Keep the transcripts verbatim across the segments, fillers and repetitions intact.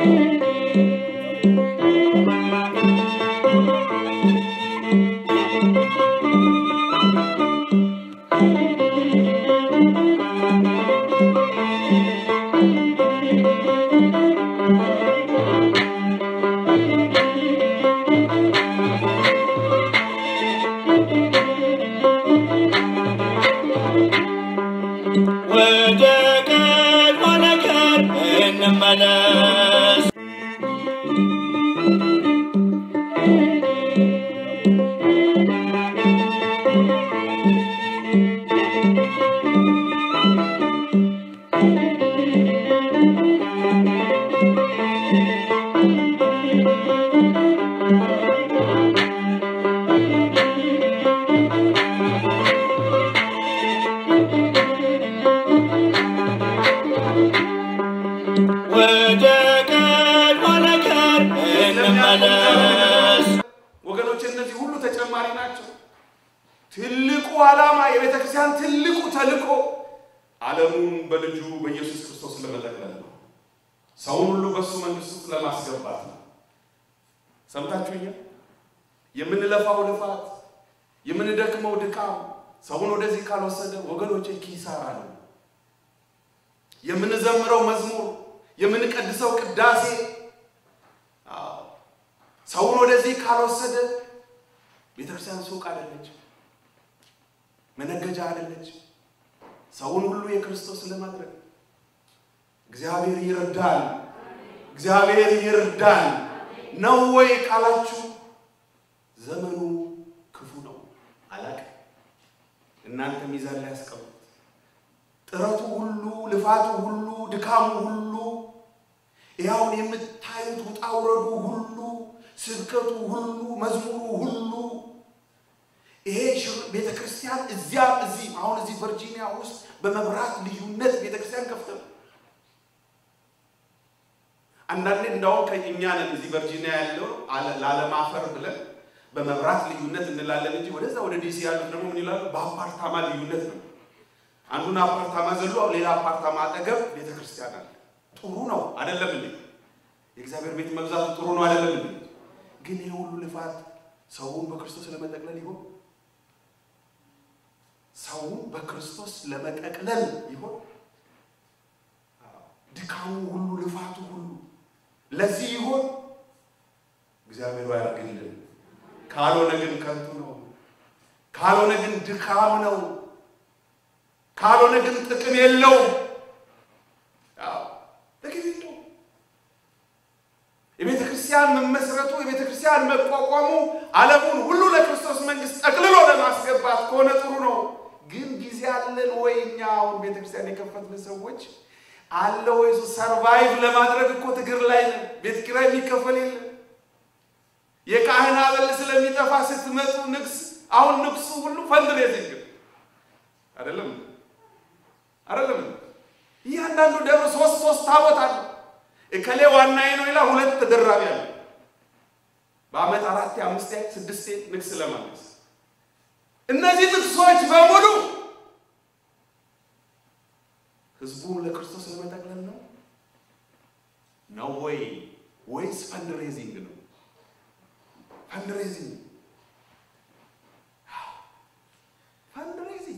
ትልቁ ዓላማ የቤተክርስቲያን ትልቁ ተልቆ ዓለሙን በልጁ በኢየሱስ ክርስቶስ ለመጠቅለል ነው። ሰውን ሁሉ በሱ መንግስት ውስጥ ለማስገባት ነው። ሰምታችሁኛል? የምንለፋው ልፋት የምንደክመው ድካም ሰውን ወደዚህ ካልወሰደ ወገኖቼ ኪሳራ ነው። የምንዘምረው መዝሙር የምንቀድሰው ቅዳሴ ሰውን ወደዚህ ካልወሰደ ቤተክርስቲያን ሱቅ አይደለች፣ መነገጃ አይደለች። ሰውን ሁሉ የክርስቶስ ለማድረግ እግዚአብሔር ይርዳል። እግዚአብሔር ይርዳል ነው ወይ ቃላችሁ? ዘመኑ ክፉ ነው አላቀ እናንተ ሚዛን ላይ ያስቀምጡ። ጥረቱ ሁሉ ልፋቱ ሁሉ ድካሙ ሁሉ ያው የምታዩት ውጣውረዱ ሁሉ ስብከቱ ሁሉ መዝሙሩ ሁሉ ይሄ ቤተክርስቲያን እዚያ እዚህ አሁን እዚህ ቨርጂኒያ ውስጥ በመብራት ልዩነት ቤተክርስቲያን ከፍተው አንዳንዴ እንደው ከኛ ነን እዚህ ቨርጂኒያ ያለው ላለማፈር ብለን በመብራት ልዩነት እንላለን እንጂ ወደዛ ወደ ዲሲ ያሉት ደግሞ ምን ይላሉ? በአፓርታማ ልዩነት ነው። አንዱን አፓርታማ ዘሎ ሌላ አፓርታማ አጠገብ ቤተክርስቲያን አለ። ጥሩ ነው አይደለም እንዴ? የእግዚአብሔር ቤት መብዛቱ ጥሩ ነው አይደለም እንዴ? ግን ይሄ ሁሉ ልፋት ሰውን በክርስቶስ ለመጠቅለል ይሆን? ሰውን በክርስቶስ ለመጠቅለል ይሆን? ድካሙ ሁሉ ልፋቱ ሁሉ ለዚህ ይሆን? እግዚአብሔር ያርግልን። ካልሆነ ግን ከንቱ ነው። ካልሆነ ግን ድካም ነው። ካልሆነ ግን ጥቅም የለው። አዎ ለግቢቱ የቤተክርስቲያን መመስረቱ የቤተክርስቲያን መቋቋሙ ዓለሙን ሁሉ ለክርስቶስ መንግስት ጠቅልሎ ለማስገባት ከሆነ ጥሩ ነው። ግን ጊዜ አለን ወይኛ አሁን ቤተክርስቲያን የከፈትን ሰዎች አለ ወይ ሰርቫይቭ ለማድረግ እኮ ትግር ላይ ነው። ቤት ኪራይ የሚከፈል የለም። የካህን አበል ስለሚጠፋ ስትመጡ ንግስ አሁን ንግሱ ሁሉ ፈንድሬዚንግ አይደለም አይደለም። እያንዳንዱ ደብር ሶስት ሶስት ታቦት አለ። እከሌ ዋናዬ ነው ይላል። ሁለት ተደራቢ አለ። በአመት አራት አምስት ስድስት ንግስ ለማለት እነዚህ ንግሶች በሙሉ ህዝቡን ለክርስቶስ ለመጠቅለል ነው ነው ወይ ወይስ ፈንድሬዚንግ ነው? ፈንድሬዚንግ ፈንድሬዚንግ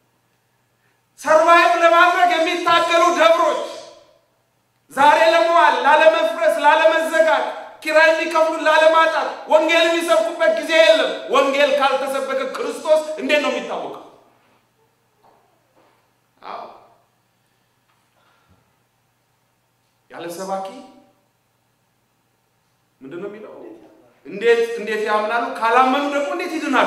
ሰርቫይቭ ለማድረግ የሚታገሉ ደብሮች ዛሬ ለመዋል ላለመፍረስ ላለመዘጋት ኪራይ የሚከፍሉ ላለማጣት ወንጌል የሚሰብኩበት ጊዜ የለም። ወንጌል ካልተሰበከ ክርስቶስ እንዴት ነው የሚታወቀው? አዎ ያለ ሰባኪ ምንድነው የሚለው? እንዴት እንዴት ያምናሉ? ካላመኑ ደግሞ እንዴት ይድናሉ?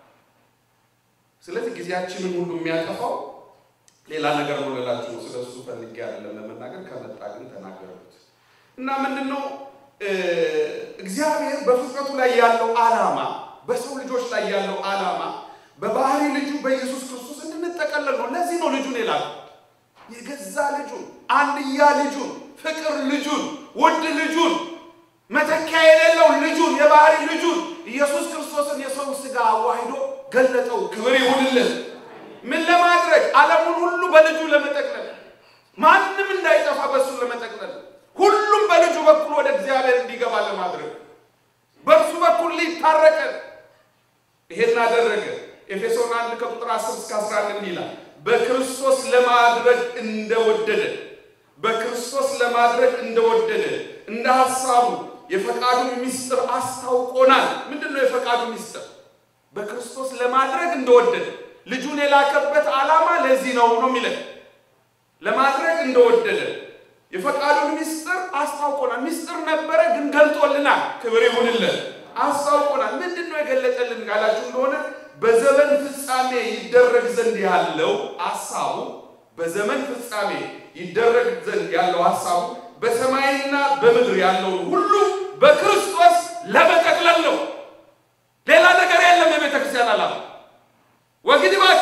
ስለዚህ ጊዜያችንን ሁሉ የሚያጠፋው ሌላ ነገር ነው ለላችሁ ነው። ስለሱ ፈልጌ አይደለም ለመናገር ከመጣ ግን ተናገሩት እና ምንድነው እግዚአብሔር በፍጥረቱ ላይ ያለው ዓላማ በሰው ልጆች ላይ ያለው ዓላማ በባህሪ ልጁ በኢየሱስ ክርስቶስ እንድንጠቀለል ነው። ለዚህ ነው ልጁን የላከው። የገዛ ልጁን አንድያ ልጁን ፍቅር ልጁን ውድ ልጁን መተኪያ የሌለው ልጁን የባህሪ ልጁን ኢየሱስ ክርስቶስን የሰው ሥጋ አዋህዶ ገለጠው። ክብር ይሁንልን። ምን ለማድረግ? ዓለሙን ሁሉ በልጁ ለመጠቅለል፣ ማንንም እንዳይጠፋ በሱ ለመጠቅለል፣ ሁሉም በልጁ በኩል ሊታረቀን ይሄን አደረገ። ኤፌሶን አንድ ከቁጥር አስር እስከ አስራ አንድ ይላል በክርስቶስ ለማድረግ እንደወደደ በክርስቶስ ለማድረግ እንደወደደ እንደ ሐሳቡ የፈቃዱን ምስጢር አስታውቆናል። ምንድነው የፈቃዱ ምስጢር? በክርስቶስ ለማድረግ እንደወደደ ልጁን የላከበት ዓላማ ለዚህ ነው ነው የሚለው ለማድረግ እንደወደደ የፈቃዱን ምስጢር አስታውቆናል። ምስጢር ነበረ ግን ገልጦልናል። ክብር ይሁንለት። አስታውቆናል። ምንድነው የገለጠልን ካላችሁ እንደሆነ በዘመን ፍጻሜ ይደረግ ዘንድ ያለው ሐሳቡ በዘመን ፍጻሜ ይደረግ ዘንድ ያለው ሐሳቡ በሰማይና በምድር ያለው ሁሉ በክርስቶስ ለመጠቅለል ነው። ሌላ ነገር የለም። የቤተክርስቲያን ዓላማ ወግድ ባክ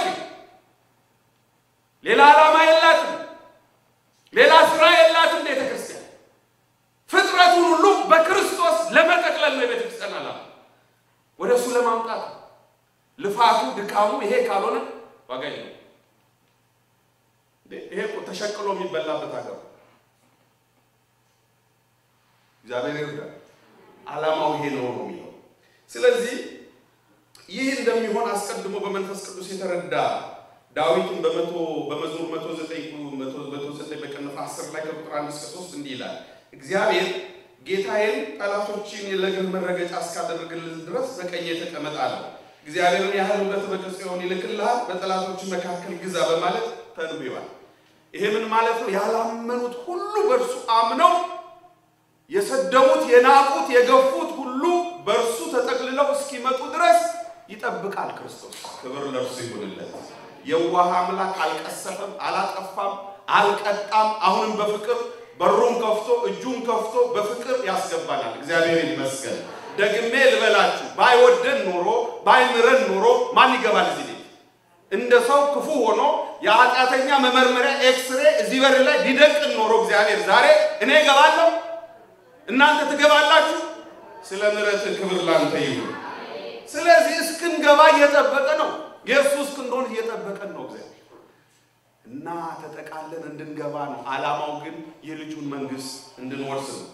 ሌላ ዓላማ የላትም። ሌላ ስራ የላትም። ቤተክርስቲያን ፍጥረቱን ሁሉ በክርስቶስ ለመጠቅለል ነው የቤተክርስቲያን ዓላማ። ወደሱ ለማምጣት ልፋቱ ድካሙ ይሄ ካልሆነ ዋጋ የለውም። ይሄ እኮ ተሸክሎ የሚበላበት ሀገር እግዚአብሔር ይርዳል። ዓላማው ይሄ ነው ነው የሚለው። ስለዚህ ይህ እንደሚሆን አስቀድሞ በመንፈስ ቅዱስ የተረዳ ዳዊትን በመቶ በመዝሙር መቶ ዘጠኝ መቶ ዘጠኝ በቅንፍ አስር ላይ ከቁጥር አንድ እስከ ሶስት እንዲህ ይላል እግዚአብሔር ጌታዬን ጠላቶችን ለእግር መረገጫ እስካደርግልህ ድረስ በቀኜ ተቀመጥ አለው። እግዚአብሔርን ያህል ውበት በጽዮን ይልክልሃል በጠላቶች መካከል ግዛ በማለት ተንብዮአል። ይሄ ምን ማለት ነው? ያላመኑት ሁሉ በእርሱ አምነው የሰደሙት የናቁት የገፉት ሁሉ በእርሱ ተጠቅልለው እስኪመጡ ድረስ ይጠብቃል ክርስቶስ። ክብር ለእርሱ ይሁንለት። የዋህ አምላክ አልቀሰፈም፣ አላጠፋም፣ አልቀጣም። አሁንም በፍቅር በሩን ከፍቶ እጁን ከፍቶ በፍቅር ያስገባናል። እግዚአብሔር ይመስገን። ደግሜ ልበላችሁ ባይወደን ኖሮ ባይምረን ኖሮ ማን ይገባል እዚህ ቤት? እንደ ሰው ክፉ ሆኖ የኃጢአተኛ መመርመሪያ ኤክስሬ እዚህ በር ላይ ቢደቅን ኖሮ እግዚአብሔር ዛሬ እኔ እገባለሁ እናንተ ትገባላችሁ? ስለ ምሕረት ክብር ላንተ ይሁን። ስለዚህ እስክንገባ እየጠበቀ ነው። ኢየሱስ ክንዶን እየጠበቀ ነው እግዚአብሔር እና ተጠቃለን እንድንገባ ነው። ዓላማው ግን የልጁን መንግስት እንድንወርስ ነው።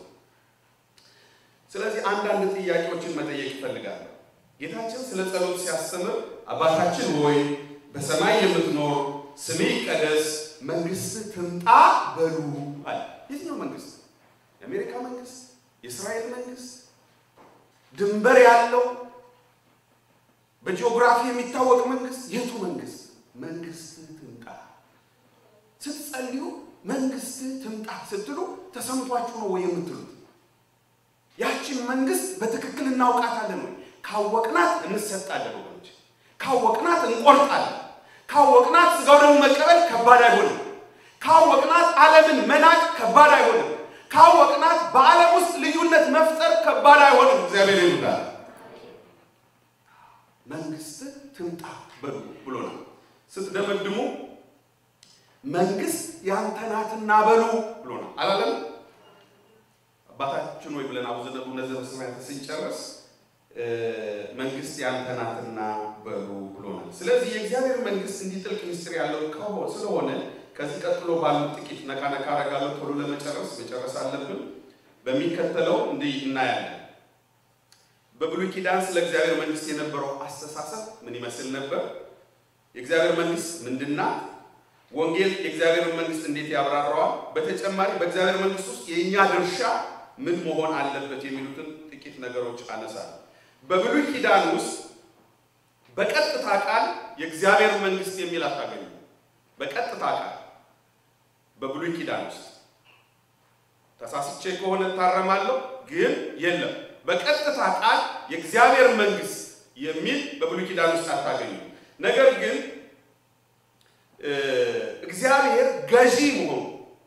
ስለዚህ አንዳንድ ጥያቄዎችን መጠየቅ ይፈልጋል። ጌታችን ስለ ጸሎት ሲያስተምር አባታችን ሆይ በሰማይ የምትኖር ስምህ ይቀደስ መንግስት ትምጣ በሉ አለ። የትኛው መንግስት? የአሜሪካ መንግስት? የእስራኤል መንግስት? ድንበር ያለው በጂኦግራፊ የሚታወቅ መንግስት? የቱ መንግስት? መንግስት ትምጣ። ስትጸልዩ መንግስት ትምጣ ስትሉ ተሰምቷችሁ ነው ወይ የምትሉት? ያቺን መንግስት በትክክል እናውቃታለን ወይ? ካወቅናት እንሰጣለን ወገኖች። ካወቅናት እንቆርጣለን። ካወቅናት ስጋው ደግሞ መቀበል ከባድ አይሆንም። ካወቅናት ዓለምን መናቅ ከባድ አይሆንም። ካወቅናት በዓለም ውስጥ ልዩነት መፍጠር ከባድ አይሆንም። እግዚአብሔር ይርዳል። መንግስት ትምጣ በሉ ብሎናል። ስትደመድሙ መንግስት ያንተ ናትና በሉ ብሎናል አላለም? አባታችን ወይ ብለን አቡነ ዘበሰማያት ሰማያት ስንጨርስ መንግስት ያንተ ናትና በሉ ብሎናል። ስለዚህ የእግዚአብሔር መንግስት እንዲጥልቅ ምስጢር ያለው ስለሆነ ከዚህ ቀጥሎ ባሉ ጥቂት ነካ ነካ አረጋለሁ ቶሎ ለመጨረስ መጨረስ አለብን። በሚከተለው እንዲህ እናያለን። በብሉይ ኪዳን ስለ እግዚአብሔር መንግስት የነበረው አስተሳሰብ ምን ይመስል ነበር? የእግዚአብሔር መንግስት ምንድነው? ወንጌል የእግዚአብሔር መንግስት እንዴት ያብራራዋል? በተጨማሪ በእግዚአብሔር መንግስት ውስጥ የኛ ድርሻ ምን መሆን አለበት የሚሉትን ጥቂት ነገሮች አነሳለሁ። በብሉይ ኪዳን ውስጥ በቀጥታ ቃል የእግዚአብሔር መንግስት የሚል አታገኙ። በቀጥታ ቃል በብሉይ ኪዳን ውስጥ ተሳስቼ ከሆነ ታረማለሁ፣ ግን የለም። በቀጥታ ቃል የእግዚአብሔር መንግስት የሚል በብሉይ ኪዳን ውስጥ አታገኙ። ነገር ግን እግዚአብሔር ገዢ መሆኑ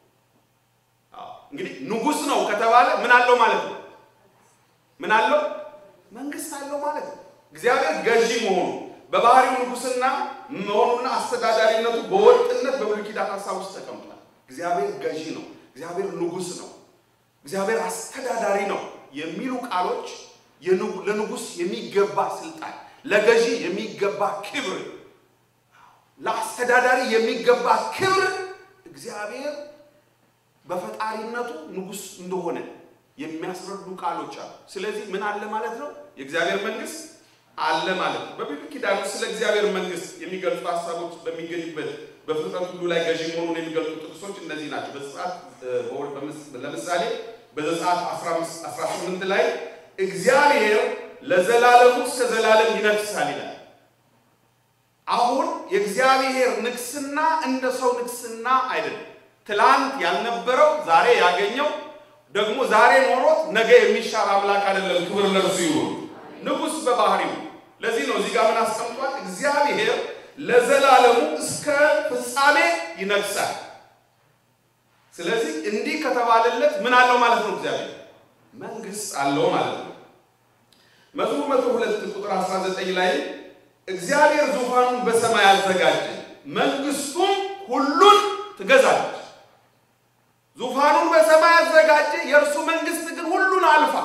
እንግዲህ ንጉስ ነው ከተባለ ምን አለው ማለት ነው? ምን አለው? መንግስት አለው ማለት ነው። እግዚአብሔር ገዢ መሆኑ በባህሪው ንጉስና መሆኑና አስተዳዳሪነቱ በወጥነት በብሉይ ኪዳን ሐሳብ ውስጥ ተቀምጧል። እግዚአብሔር ገዢ ነው፣ እግዚአብሔር ንጉስ ነው፣ እግዚአብሔር አስተዳዳሪ ነው የሚሉ ቃሎች ለንጉስ የሚገባ ስልጣን፣ ለገዢ የሚገባ ክብር፣ ለአስተዳዳሪ የሚገባ ክብር እግዚአብሔር በፈጣሪነቱ ንጉስ እንደሆነ የሚያስረዱ ቃሎች አሉ። ስለዚህ ምን አለ ማለት ነው? የእግዚአብሔር መንግስት አለ ማለት ነው። በብሉይ ኪዳን ስለ እግዚአብሔር መንግስት የሚገልጹ ሐሳቦች በሚገኙበት በፍጥረት ሁሉ ላይ ገዢ መሆኑን የሚገልጹ ጥቅሶች እነዚህ ናቸው። በዘጸአት ለምሳሌ በዘጸአት አስራ አምስት አስራ ስምንት ላይ እግዚአብሔር ለዘላለሙ እስከ ዘላለም ይነግሳል ይላል። አሁን የእግዚአብሔር ንግስና እንደ ሰው ንግስና አይደለም። ትላንት ያልነበረው ዛሬ ያገኘው ደግሞ ዛሬ ኖሮት ነገ የሚሻር አምላክ አይደለም። ክብር ለእርሱ ይሁን። ንጉስ በባህሪው ለዚህ ነው እዚህ ጋር ምን አስቀምጧል? እግዚአብሔር ለዘላለሙ እስከ ፍጻሜ ይነግሳል። ስለዚህ እንዲህ ከተባለለት ምን አለው ማለት ነው? እግዚአብሔር መንግስት አለው ማለት ነው። መዝሙር መቶ ሁለት ቁጥር አስራ ዘጠኝ ላይ እግዚአብሔር ዙፋኑን በሰማይ አዘጋጀ፣ መንግስቱም ሁሉን ትገዛለች። ዙፋኑን በሰማይ አዘጋጀ፣ የእርሱ መንግስት ግን ሁሉን አልፋ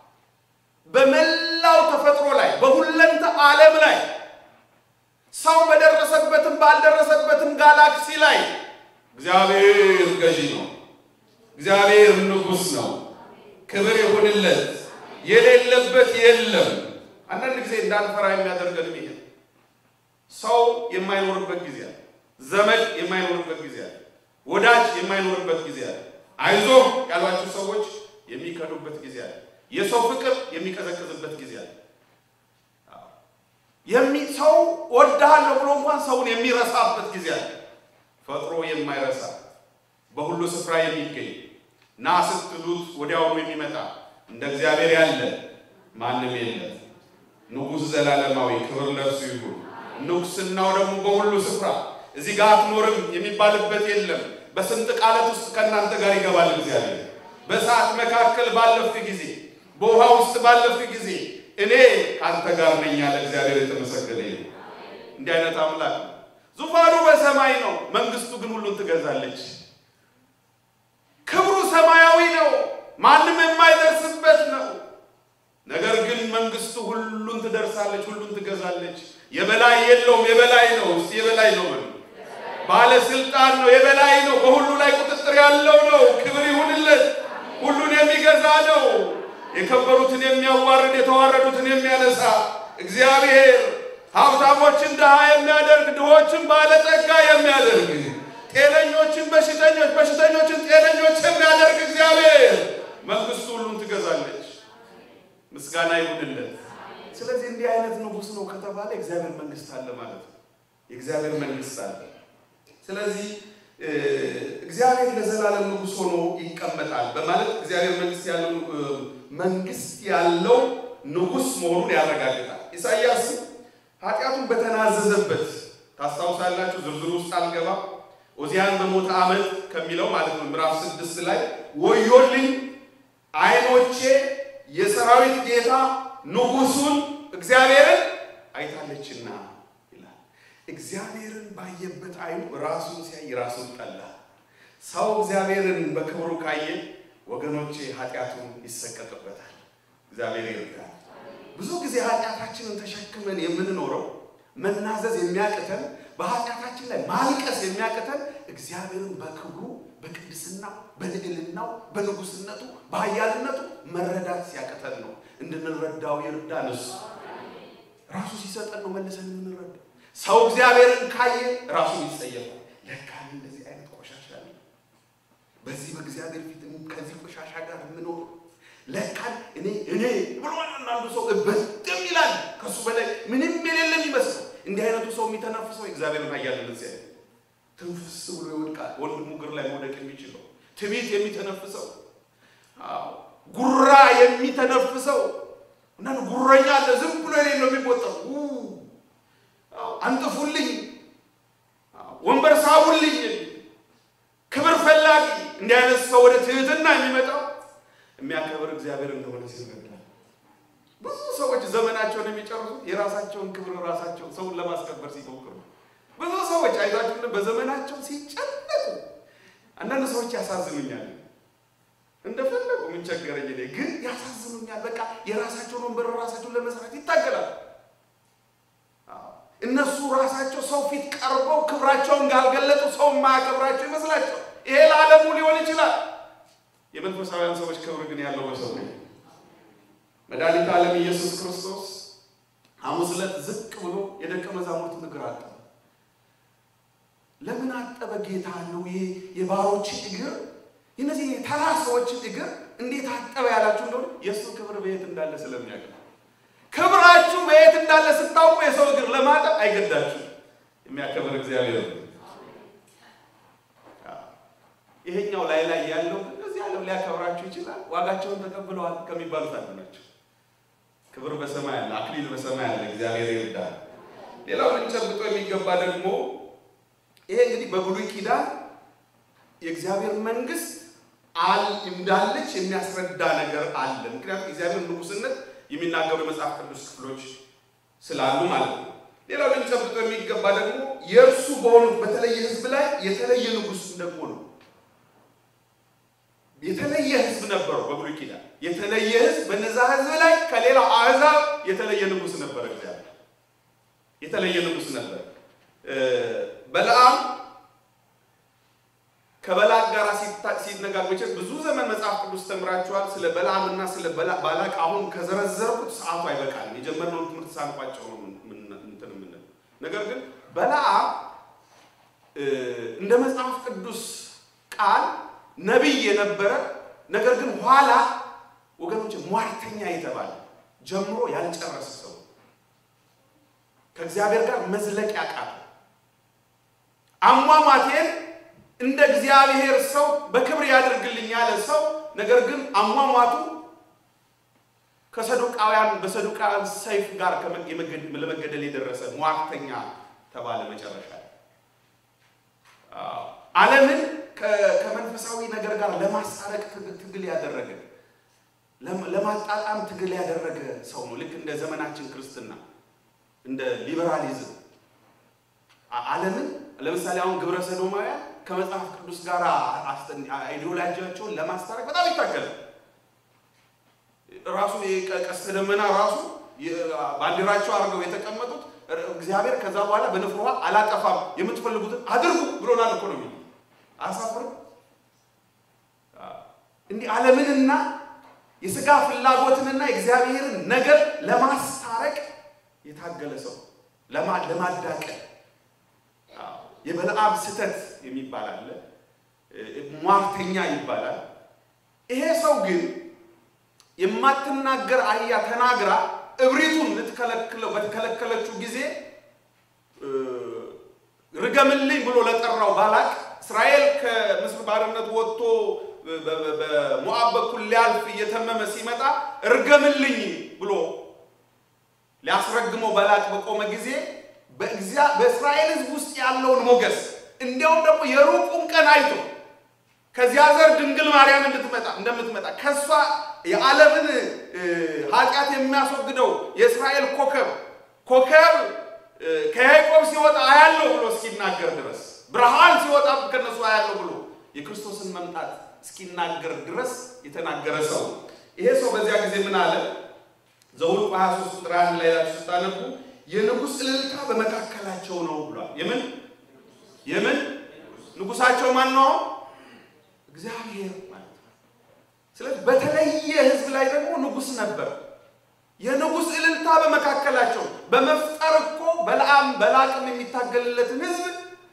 በመላው ተፈጥሮ ላይ በሁለንተ ዓለም ላይ ሰው በደረሰበትም ባልደረሰበትም ጋላክሲ ላይ እግዚአብሔር ገዢ ነው። እግዚአብሔር ንጉስ ነው። ክብር ይሁንለት። የሌለበት የለም። አንዳንድ ጊዜ እንዳንፈራ የሚያደርገን ይሄ ሰው የማይኖርበት ጊዜ አለ። ዘመድ የማይኖርበት ጊዜ አለ። ወዳጅ የማይኖርበት ጊዜ አለ። አይዞህ ያሏቸው ሰዎች የሚከዱበት ጊዜ አለ። የሰው ፍቅር የሚቀዘቅዝበት ጊዜ አለ። የሚ ሰው ወዳለው ብሎ እንኳን ሰውን የሚረሳበት ጊዜ አለ። ፈጥሮ የማይረሳ በሁሉ ስፍራ የሚገኝ ና ስትሉት ወዲያውኑ የሚመጣ እንደ እግዚአብሔር ያለ ማንም የለም። ንጉስ ዘላለማዊ ክብር ለእርሱ ይሁን። ንጉስናው ደግሞ በሁሉ ስፍራ እዚህ ጋር አትኖርም የሚባልበት የለም። በስንት ቃላት ውስጥ ከናንተ ጋር ይገባል እግዚአብሔር። በሰዓት መካከል ባለፍክ ጊዜ በውሃ ውስጥ ባለፍክ ጊዜ እኔ ካንተ ጋር ነኝ ያለ እግዚአብሔር የተመሰገነ ይሁን። እንዲህ አይነት አምላክ ዙፋኑ በሰማይ ነው፣ መንግስቱ ግን ሁሉን ትገዛለች። ክብሩ ሰማያዊ ነው፣ ማንም የማይደርስበት ነው። ነገር ግን መንግስቱ ሁሉን ትደርሳለች፣ ሁሉን ትገዛለች። የበላይ የለውም፣ የበላይ ነው። እስቲ የበላይ ነው ማለት ባለስልጣን ነው፣ የበላይ ነው። በሁሉ ላይ ቁጥጥር ያለው ነው። ክብር ይሁንለት። ሁሉን የሚገዛ ነው። የከበሩትን የሚያዋርድ የተዋረዱትን የሚያነሳ እግዚአብሔር ሀብታሞችን ድሃ የሚያደርግ ድሆችን ባለጠጋ የሚያደርግ ጤነኞችን በሽተኞች በሽተኞችን ጤነኞች የሚያደርግ እግዚአብሔር መንግስቱ ሁሉን ትገዛለች። ምስጋና ይሁንለት። ስለዚህ እንዲህ አይነት ንጉስ ነው ከተባለ እግዚአብሔር መንግስት አለ ማለት ነው። የእግዚአብሔር መንግስት አለ። ስለዚህ እግዚአብሔር ለዘላለም ንጉስ ሆኖ ይቀመጣል በማለት እግዚአብሔር መንግስት ያለው መንግስት ያለው ንጉስ መሆኑን ያረጋግጣል። ኢሳይያስ ኃጢያቱን በተናዘዘበት ታስታውሳላችሁ። ዝርዝሩ ውስጥ አልገባም። ኦዚያን በሞተ ዓመት ከሚለው ማለት ነው ምዕራፍ ስድስት ላይ ወዮልኝ አይኖቼ የሰራዊት ጌታ ንጉሱን እግዚአብሔርን አይታለችና ይላል። እግዚአብሔርን ባየበት አይኑ ራሱን ሲያይ ራሱን ጠላ። ሰው እግዚአብሔርን በክብሩ ካየ ወገኖቼ ኃጢያቱን ይሰቀቅበታል። እግዚአብሔር ይርዳል። ብዙ ጊዜ ኃጢያታችንን ተሸክመን የምንኖረው መናዘዝ የሚያቅተን በኃጢያታችን ላይ ማልቀስ የሚያቅተን እግዚአብሔርን በክብሩ በቅድስናው በልዕልናው በንጉስነቱ በኃያልነቱ መረዳት ሲያቅተን ነው። እንድንረዳው ይርዳን። እሱ ራሱ ሲሰጠን ነው መልሰን የምንረዳው። ሰው እግዚአብሔርን ካየ ራሱ ይጸየፋል። ለካ እንደዚህ አይነት ቆሻሻ አለ በዚህ በእግዚአብሔር ፊት ከዚህ ቆሻሻ ጋር ምንኖር ለካ እኔ እኔ ብሎ አንዱ ሰው እበደም ይላል። ከሱ በላይ ምንም የሌለም ይመስል እንዲህ አይነቱ ሰው የሚተነፍሰው እግዚአብሔርን ኃያልነት ሲያይ ትንፍስ ብሎ ይወድቃል። ወንድሙ ግር ላይ መውደቅ የሚችለው ትዕቢት የሚተነፍሰው አዎ ጉራ የሚተነፍሰው እና ጉረኛ ለዝም ብሎ የሌለው የሚቆጠው አዎ አንጥፉልኝ ወንበር ሳቡልኝ ክብር ፈላጊ እንዲህ አይነት ሰው ወደ ትህትና የሚመጣው የሚያከብር እግዚአብሔር እንደሆነ ሲረዳ ብዙ ሰዎች ዘመናቸውን የሚጨርሱ የራሳቸውን ክብር ራሳቸው ሰውን ለማስከበር ሲሞክሩ ብዙ ሰዎች አይዛችሁ በዘመናቸው ሲጨነቁ አንዳንድ ሰዎች ያሳዝኑኛል። እንደፈለጉ ምን ቸገረኝ እኔ ግን ያሳዝኑኛል። በቃ የራሳቸውን ወንበር ራሳቸው ለመስራት ይታገላሉ። እነሱ ራሳቸው ሰው ፊት ቀርበው ክብራቸውን ጋልገለጡ ሰው ማያከብራቸው ይመስላቸው። ይሄ ለዓለሙ ሊሆን ይችላል። የመንፈሳውያን ሰዎች ክብር ግን ያለው በሰው ነው። መድኃኒተ ዓለም ኢየሱስ ክርስቶስ ሐሙስ ዕለት ዝቅ ብሎ የደቀ መዛሙርቱን እግር አጠበ። ለምን አጠበ ጌታ ነው? ይሄ የባሮች እግር እነዚህ ተራ ሰዎች እግር እንዴት አጠበ ያላችሁ እንደሆነ የሱ ክብር በየት እንዳለ ስለሚያውቅ ክብራችሁ በየት እንዳለ ስታውቁ የሰው እግር ለማጠብ አይገዳችሁ። የሚያከብር እግዚአብሔር ነው። ይሄኛው ላይ ላይ ያለው እዚህ ዓለም ሊያከብራችሁ ይችላል። ዋጋቸውን ተቀብለዋል ከሚባሉት አንዱ ናቸው። ክብር በሰማይ አለ፣ አክሊል በሰማይ አለ። እግዚአብሔር ይርዳል። ሌላው ልንጨብጦ የሚገባ ደግሞ ይሄ እንግዲህ በብሉይ ኪዳን የእግዚአብሔር መንግስት አል እንዳለች የሚያስረዳ ነገር አለ። ምክንያቱም እግዚአብሔር ንጉስነት የሚናገሩ መጽሐፍ ቅዱስ ክፍሎች ስላሉ ማለት ነው። ሌላው ልንጨብጦ የሚገባ ደግሞ የእርሱ በሆኑት በተለየ ህዝብ ላይ የተለየ ንጉስ ደግሞ ነው። የተለየ ህዝብ ነበሩ በብሉይ ኪዳን የተለየ ህዝብ በነዛ ህዝብ ላይ ከሌላው አሕዛብ የተለየ ንጉስ ነበር። እግዚአብሔር የተለየ ንጉስ ነበር። በለዓም ከበላቅ ጋር ሲነጋገር ብዙ ዘመን መጽሐፍ ቅዱስ ተምራችኋል። ስለ በለዓምና ስለ ባላቅ አሁን ከዘረዘርኩት ሰዓቱ አይበቃልም። የጀመርነው ትምህርት ሳንቋጨው ምን እንትን ምን ነገር ግን በለዓም እንደ መጽሐፍ ቅዱስ ቃል ነብይ የነበረ ነገር ግን ኋላ ወገኖች ሟርተኛ የተባለ ጀምሮ ያልጨረሰ ሰው ከእግዚአብሔር ጋር መዝለቅ ያቃተ አሟሟቴን እንደ እግዚአብሔር ሰው በክብር ያደርግልኝ ያለ ሰው ነገር ግን አሟሟቱ ከሰዱቃውያን በሰዱቃውያን ሰይፍ ጋር ለመገደል የደረሰ ሟርተኛ ተባለ። መጨረሻ ዓለምን ከመንፈሳዊ ነገር ጋር ለማሳረቅ ትግል ያደረገ ለማጣጣም ትግል ያደረገ ሰው ነው። ልክ እንደ ዘመናችን ክርስትና እንደ ሊበራሊዝም ዓለምን ለምሳሌ አሁን ግብረ ሰዶማውያን ከመጽሐፍ ቅዱስ ጋር አይዲዮሎጂያቸውን ለማስታረቅ በጣም ይታገላል። ራሱ የቀስተ ደመና ራሱ ባንዲራቸው አድርገው የተቀመጡት እግዚአብሔር ከዛ በኋላ በንፍሯ አላጠፋም የምትፈልጉትን አድርጉ ብሎናል እኮ ነው የሚለው። አሳፍሩ እንዲህ ዓለምንና የሥጋ ፍላጎትንና የእግዚአብሔርን ነገር ለማስታረቅ የታገለ ሰው ለማዳቀል የበለዓም ስተት የሚባል አለ፣ ሟርተኛ ይባላል። ይሄ ሰው ግን የማትናገር አህያ ተናግራ እብሪቱን ልትከለክለው በተከለከለችው ጊዜ ርገምልኝ ብሎ ለጠራው ባላቅ እስራኤል ከምስር ባርነት ወጥቶ በሞዓብ በኩል ሊያልፍ እየተመመ ሲመጣ ርገምልኝ ብሎ ሊያስረግመው ባላቅ በቆመ ጊዜ በእስራኤል ሕዝብ ውስጥ ያለውን ሞገስ እንዲያውም ደግሞ የሩቁን ቀን አይቶ ከዚያ ዘር ድንግል ማርያም እንድትመጣ እንደምትመጣ ከሷ የዓለምን ኃጢአት የሚያስወግደው የእስራኤል ኮከብ ኮከብ ከያዕቆብ ሲወጣ አያለው ብሎ እስኪናገር ድረስ ብርሃን ሲወጣ ከነሱ አያለው ብሎ የክርስቶስን መምጣት እስኪናገር ድረስ የተናገረ ሰው። ይሄ ሰው በዚያ ጊዜ ምን አለ? ዘኍልቍ ሃያ ሦስት ቁጥር አንድ ላይ ስታነቡ የንጉስ እልልታ በመካከላቸው ነው ብሏል። የምን የምን ንጉሳቸው ማን ነው? እግዚአብሔር ማለት ነው። ስለዚህ በተለየ ህዝብ ላይ ደግሞ ንጉስ ነበር። የንጉስ እልልታ በመካከላቸው በመፍጠር እኮ በለዓም በላቅም የሚታገልለትን ህዝብ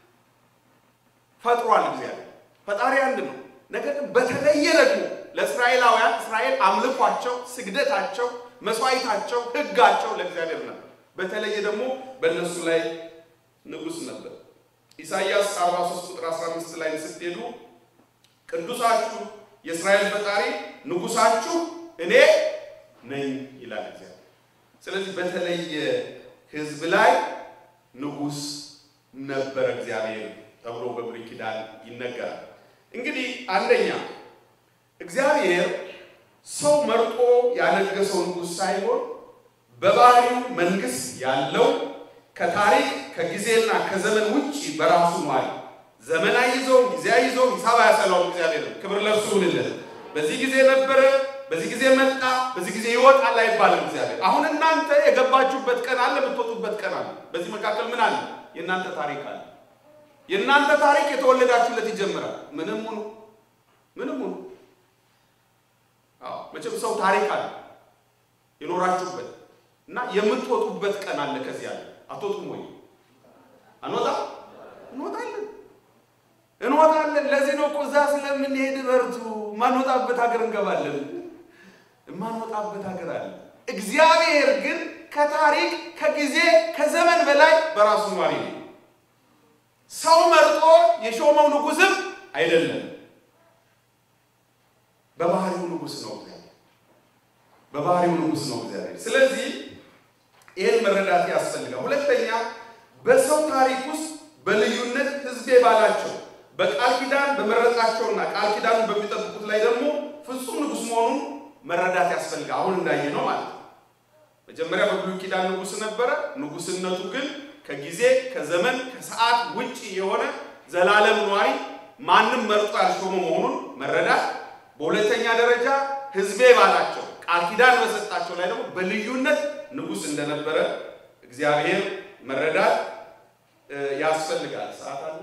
ፈጥሯል። እግዚአብሔር ፈጣሪ አንድ ነው። ነገር ግን በተለየ ደግሞ ለእስራኤላውያን እስራኤል አምልኳቸው፣ ስግደታቸው፣ መስዋዕታቸው፣ ህጋቸው ለእግዚአብሔር ነበር። በተለየ ደግሞ በእነሱ ላይ ንጉስ ነበር። ኢሳይያስ አርባ ሦስት ቁጥር አስራ አምስት ላይ ስትሄዱ ቅዱሳችሁ የእስራኤል ፈጣሪ ንጉሳችሁ እኔ ነኝ ይላል እግዚአብሔር። ስለዚህ በተለየ ህዝብ ላይ ንጉስ ነበር እግዚአብሔር ተብሎ በብሉይ ኪዳን ይነገራል። እንግዲህ አንደኛ እግዚአብሔር ሰው መርጦ ያነገሰው ንጉስ ሳይሆን በባህሪው መንግስት ያለው ከታሪክ ከጊዜና ከዘመን ውጪ በራሱ ማለት ዘመን አይዞም ጊዜ አይዞም ሂሳብ ያሰላው እግዚአብሔር ክብር ለእርሱ ይሁንለት። በዚህ ጊዜ ነበረ፣ በዚህ ጊዜ መጣ፣ በዚህ ጊዜ ይወጣል አይባልም እግዚአብሔር። አሁን እናንተ የገባችሁበት ቀን አለ፣ የምትወጡበት ቀን አለ። በዚህ መካከል ምን አለ? የእናንተ ታሪክ አለ። የእናንተ ታሪክ የተወለዳችሁለት ይጀምራል። ምንም ሁኑ ምንም ሁኑ መቼም ሰው ታሪክ አለ ይኖራችሁበት እና የምትወጡበት ቀን አለ ከዚህ አለ አትወጡም ወይ አንወጣ እንወጣለን እንወጣለን ለዚህ ነው ቆዛ ስለምንሄድ በርቱ ማንወጣበት ሀገር እንገባለን ማንወጣበት ሀገር አለ እግዚአብሔር ግን ከታሪክ ከጊዜ ከዘመን በላይ በራሱ ኗሪ ነው ሰው መርጦ የሾመው ንጉስም አይደለም በባህሪው ንጉስ ነው እግዚአብሔር በባህሪው ንጉስ ነው እግዚአብሔር ስለዚህ ይሄን መረዳት ያስፈልጋል ሁለተኛ በሰው ታሪክ ውስጥ በልዩነት ህዝቤ ባላቸው በቃል ኪዳን በመረጣቸውና ቃል ኪዳኑን በሚጠብቁት ላይ ደግሞ ፍጹም ንጉስ መሆኑን መረዳት ያስፈልጋል አሁን እንዳየነው ማለት መጀመሪያ በብሉይ ኪዳን ንጉስ ነበረ ንጉስነቱ ግን ከጊዜ ከዘመን ከሰዓት ውጪ የሆነ ዘላለም ኗሪ ማንንም መርጦ ያልሾመው መሆኑን መረዳት በሁለተኛ ደረጃ ህዝቤ ባላቸው ቃል ኪዳን በሰጣቸው ላይ ደግሞ በልዩነት ንጉስ እንደነበረ እግዚአብሔር መረዳት ያስፈልጋል ሰዓት አለ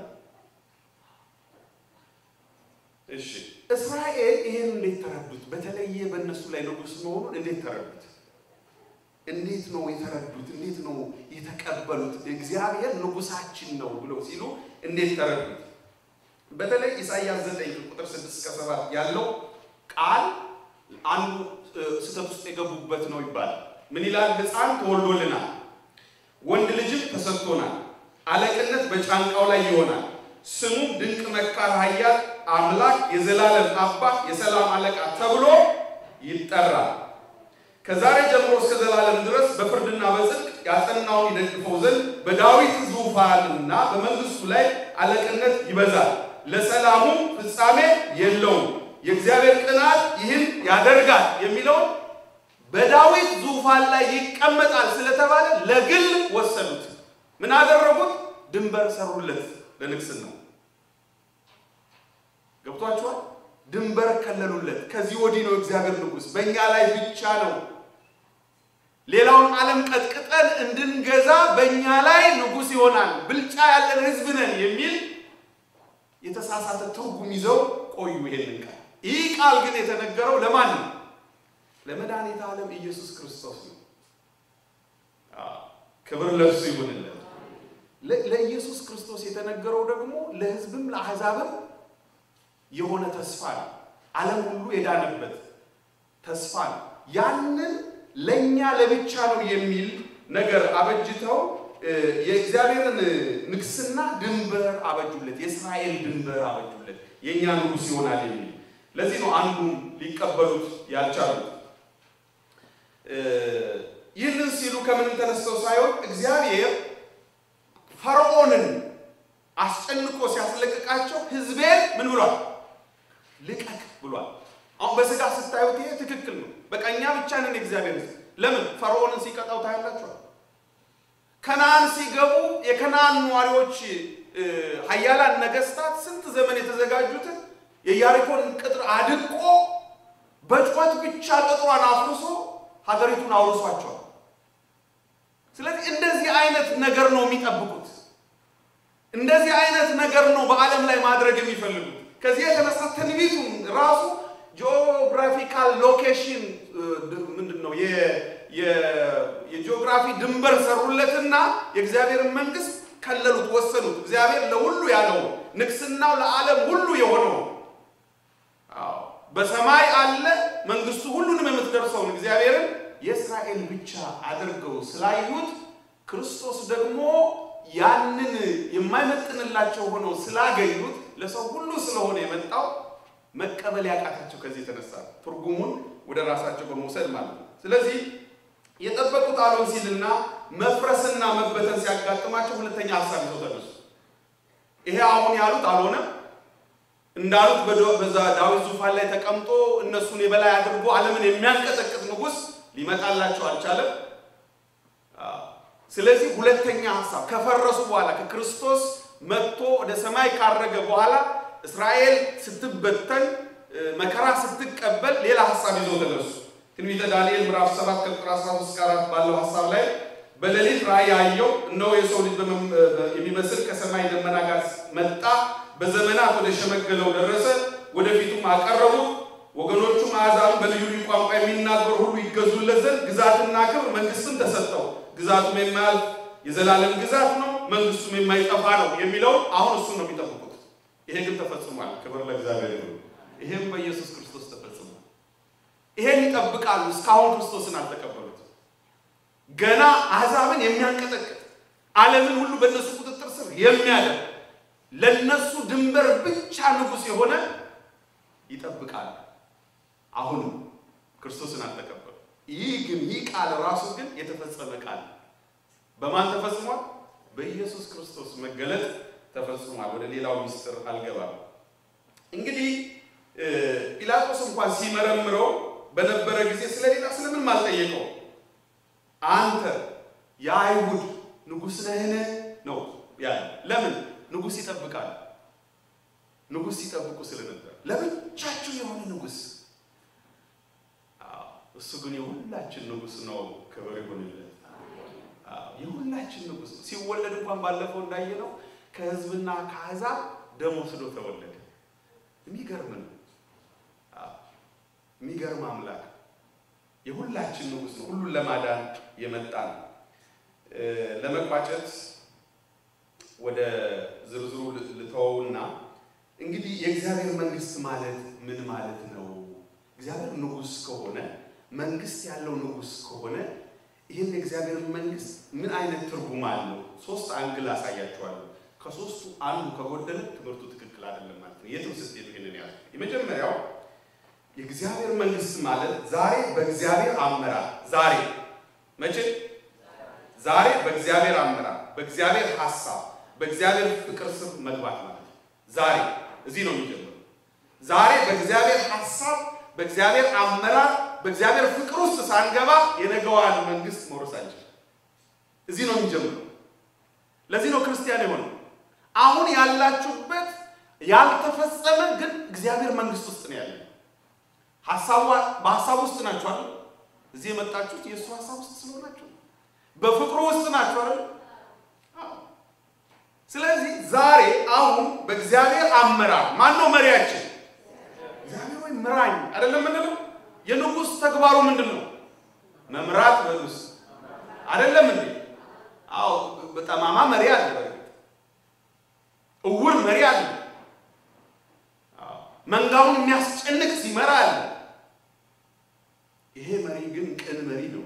እሺ እስራኤል ይሄን እንዴት ተረዱት በተለየ በእነሱ ላይ ንጉስ መሆኑን እንዴት ተረዱት እንዴት ነው የተረዱት እንዴት ነው የተቀበሉት እግዚአብሔር ንጉሳችን ነው ብለው ሲሉ እንዴት ተረዱት በተለይ ኢሳይያስ ዘጠኝ ቁጥር ስድስት እስከ ሰባት ያለው ቃል አንዱ ስተት ውስጥ የገቡበት ነው ይባላል ምን ይላል ሕፃን ተወልዶልናል ወንድ ልጅም ተሰጥቶናል አለቅነት በጫንቃው ላይ ይሆናል ስሙ ድንቅ መካር ኃያል አምላክ የዘላለም አባት የሰላም አለቃ ተብሎ ይጠራል ከዛሬ ጀምሮ እስከ ዘላለም ድረስ በፍርድና በጽድቅ ያጸናውን ይደግፈው ዘንድ በዳዊት ዙፋንና በመንግስቱ ላይ አለቅነት ይበዛል ለሰላሙ ፍጻሜ የለውም የእግዚአብሔር ቅናት ይህን ያደርጋል የሚለው በዳዊት ዙፋን ላይ ይቀመጣል ስለተባለ ለግል ወሰዱት ምን አደረጉት ድንበር ሰሩለት ለንግስና ገብቷችኋል ድንበር ከለሉለት ከዚህ ወዲህ ነው እግዚአብሔር ንጉስ በእኛ ላይ ብቻ ነው ሌላውን ዓለም ቀጥቅጠን እንድንገዛ በእኛ ላይ ንጉስ ይሆናል ብልጫ ያለን ህዝብ ነን የሚል የተሳሳተ ትርጉም ይዘው ቆዩ ይሄንን ቃል ይህ ቃል ግን የተነገረው ለማን ነው ለመድኃኒተ ዓለም ኢየሱስ ክርስቶስ ነው ክብር ለእርሱ ይሁንለት ለኢየሱስ ክርስቶስ የተነገረው ደግሞ ለህዝብም ለአሕዛብም የሆነ ተስፋ ነው ዓለም ሁሉ የዳነበት ተስፋ ነው ያንን ለኛ ለብቻ ነው የሚል ነገር አበጅተው የእግዚአብሔርን ንግስና ድንበር አበጁለት የእስራኤል ድንበር አበጁለት የኛ ንጉስ ይሆናል የሚል ለዚህ ነው አንዱ ሊቀበሉት ያልቻሉት ይህንን ሲሉ ከምን ተነስተው ሳይሆን እግዚአብሔር ፈርዖንን አስጨንቆ ሲያስለቅቃቸው ህዝቤን ምን ብሏል ልቀቅ ብሏል አሁን በስጋ ስታዩት ይሄ ትክክል ነው በቀኛ ብቻ ነን እግዚአብሔር ለምን ፈርዖንን ሲቀጣው ታያላችሁ ከናን ሲገቡ የከናን ኗሪዎች ኃያላን ነገስታት ስንት ዘመን የተዘጋጁት የያሪኮን ቅጥር አድቆ በጭዋት ብቻ ቅጥሯን አፍርሶ ሀገሪቱን አውርሷቸው ስለዚህ እንደዚህ አይነት ነገር ነው የሚጠብቁት እንደዚህ አይነት ነገር ነው በአለም ላይ ማድረግ የሚፈልጉት ከዚህ የተነሳ ትንቢቱን ራሱ ጂኦግራፊካል ሎኬሽን ምንድነው የ የ የጂኦግራፊ ድንበር ሰሩለትና የእግዚአብሔር መንግስት ከለሉት ወሰኑት እግዚአብሔር ለሁሉ ያለው ንግስናው ለዓለም ሁሉ የሆነው አዎ በሰማይ አለ መንግስቱ ሁሉንም የምትደርሰው እግዚአብሔርን የእስራኤል ብቻ አድርገው ስላዩት ክርስቶስ ደግሞ ያንን የማይመጥንላቸው ሆኖ ስላገኙት ለሰው ሁሉ ስለሆነ የመጣው መቀበል ያቃታቸው ከዚህ የተነሳ ትርጉሙን ወደ ራሳቸው በመውሰድ ማለት ነው ስለዚህ የጠበቁት አልሆን ሲልና መፍረስና መበተን ሲያጋጥማቸው ሁለተኛ ሐሳብ ይዘው ተነሱ ይሄ አሁን ያሉት አልሆነ እንዳሉት በዛ ዳዊት ዙፋን ላይ ተቀምጦ እነሱን የበላይ አድርጎ ዓለምን የሚያንቀጠቅጥ ንጉስ ሊመጣላቸው አልቻለም ስለዚህ ሁለተኛ ሐሳብ ከፈረሱ በኋላ ከክርስቶስ መጥቶ ወደ ሰማይ ካረገ በኋላ እስራኤል ስትበተን መከራ ስትቀበል ሌላ ሐሳብ ይዘው ተነሱ ትንቢተ ዳንኤል ምዕራፍ ሰባት ቁጥር አስራ ሶስት እስከ አራት ባለው ሐሳብ ላይ በሌሊት ራእይ ያየው እነሆ የሰው ልጅ የሚመስል ከሰማይ ደመና ጋር መጣ በዘመናት ወደ ሸመገለው ደረሰ ወደፊቱም አቀረቡት ወገኖቹም አሕዛብ በልዩ ልዩ ቋንቋ የሚናገሩ ሁሉ ይገዙለት ዘንድ ግዛትና ክብር መንግስትን ተሰጠው። ግዛቱም የማያልፍ የዘላለም ግዛት ነው፣ መንግስቱም የማይጠፋ ነው የሚለው አሁን እሱ ነው የሚጠብቁት። ይሄ ግን ተፈጽሟል። ክብር ለእግዚአብሔር ይሁን። ይሄም በኢየሱስ ክርስቶስ ተፈጽሟል። ይሄን ይጠብቃሉ። እስካሁን ክርስቶስን አልተቀበሉት። ገና አሕዛብን የሚያንቀጠቅጥ ዓለምን ሁሉ በእነሱ ቁጥጥር ስር የሚያደርግ ለነሱ ድንበር ብቻ ንጉስ የሆነ ይጠብቃል። አሁን ክርስቶስን አልተቀበሉ። ይህ ግን ይህ ቃል ራሱ ግን የተፈጸመ ቃል በማን ተፈጽሟል? በኢየሱስ ክርስቶስ መገለጥ ተፈጽሟል። ወደ ሌላው ምስጢር አልገባም። እንግዲህ ጲላጦስ እንኳን ሲመረምረው በነበረ ጊዜ ስለሌላ ስለምን አልጠየቀው። አንተ የአይሁድ ንጉስ ነህን ነው ያለ። ለምን? ንጉስ ይጠብቃል። ንጉስ ይጠብቁ ስለነበር ለብቻቸው የሆነ ንጉስ። አዎ እሱ ግን የሁላችን ንጉስ ነው። ክብር ይሁንለት። አዎ የሁላችን ንጉስ ነው። ሲወለድ እንኳን ባለፈው እንዳየነው ከህዝብና ከአሕዛብ ደም ወስዶ ተወለደ። የሚገርም ነው። አዎ የሚገርም አምላክ የሁላችን ንጉስ ነው። ሁሉን ለማዳን የመጣ ነው። ለመቋጨት ወደ ዝርዝሩ ልተውና እንግዲህ የእግዚአብሔር መንግስት ማለት ምን ማለት ነው? እግዚአብሔር ንጉስ ከሆነ መንግስት ያለው ንጉስ ከሆነ ይሄን የእግዚአብሔር መንግስት ምን አይነት ትርጉም አለው? ሶስት አንግል አሳያችኋለሁ። ከሶስቱ አንዱ ከጎደለ ትምህርቱ ትክክል አይደለም ማለት ነው። የትም ስትሄዱ ይሄንን ያዙ። የመጀመሪያው የእግዚአብሔር መንግስት ማለት ዛሬ በእግዚአብሔር አመራር ዛሬ መቼ ዛሬ በእግዚአብሔር አመራር በእግዚአብሔር ሐሳብ በእግዚአብሔር ፍቅር ስር መግባት ማለት ነው። ዛሬ እዚህ ነው የሚጀምረው። ዛሬ በእግዚአብሔር ሐሳብ በእግዚአብሔር አመራር በእግዚአብሔር ፍቅር ውስጥ ሳንገባ የነገዋን መንግስት መውረስ አንችልም። እዚህ ነው የሚጀምረው። ለዚህ ነው ክርስቲያን የሆነው። አሁን ያላችሁበት ያልተፈጸመ ግን እግዚአብሔር መንግስት ውስጥ ነው ያለው። ሐሳቡ በሐሳብ ውስጥ ናችሁ አይደል? እዚህ የመጣችሁት የእሱ ሐሳብ ውስጥ ስለሆናችሁ በፍቅሩ ውስጥ ናችሁ አይደል? ስለዚህ ዛሬ አሁን በእግዚአብሔር አመራር ማን ነው መሪያችን? እግዚአብሔር ወይ ምራኝ አይደለም ምንድነው? የንጉስ ተግባሩ ምንድነው? መምራት በሉስ አይደለም እንዴ? አዎ በጠማማ መሪ አለ፣ እውር መሪ አለ፣ አዎ መንጋውን የሚያስጨንቅ ሲመራ አለ። ይሄ መሪ ግን ቅን መሪ ነው።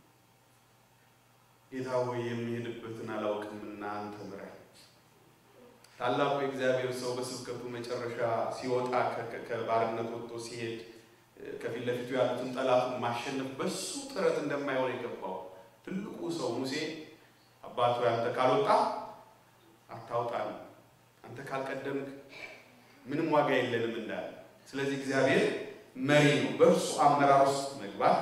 ጌታ ሆይ የሚሄድበትን አላውቅምና አንተ ምራኝ። ታላቁ የእግዚአብሔር ሰው በስብከቱ መጨረሻ ሲወጣ ከባርነት ወጥቶ ሲሄድ ከፊት ለፊቱ ያሉትን ጠላቱን ማሸነፍ በሱ ጥረት እንደማይሆን የገባው ትልቁ ሰው ሙሴ አባቱ አንተ ካልወጣ አታውጣን፣ አንተ ካልቀደምክ ምንም ዋጋ የለንም እንዳለ። ስለዚህ እግዚአብሔር መሪ ነው። በእርሱ አመራር ውስጥ መግባት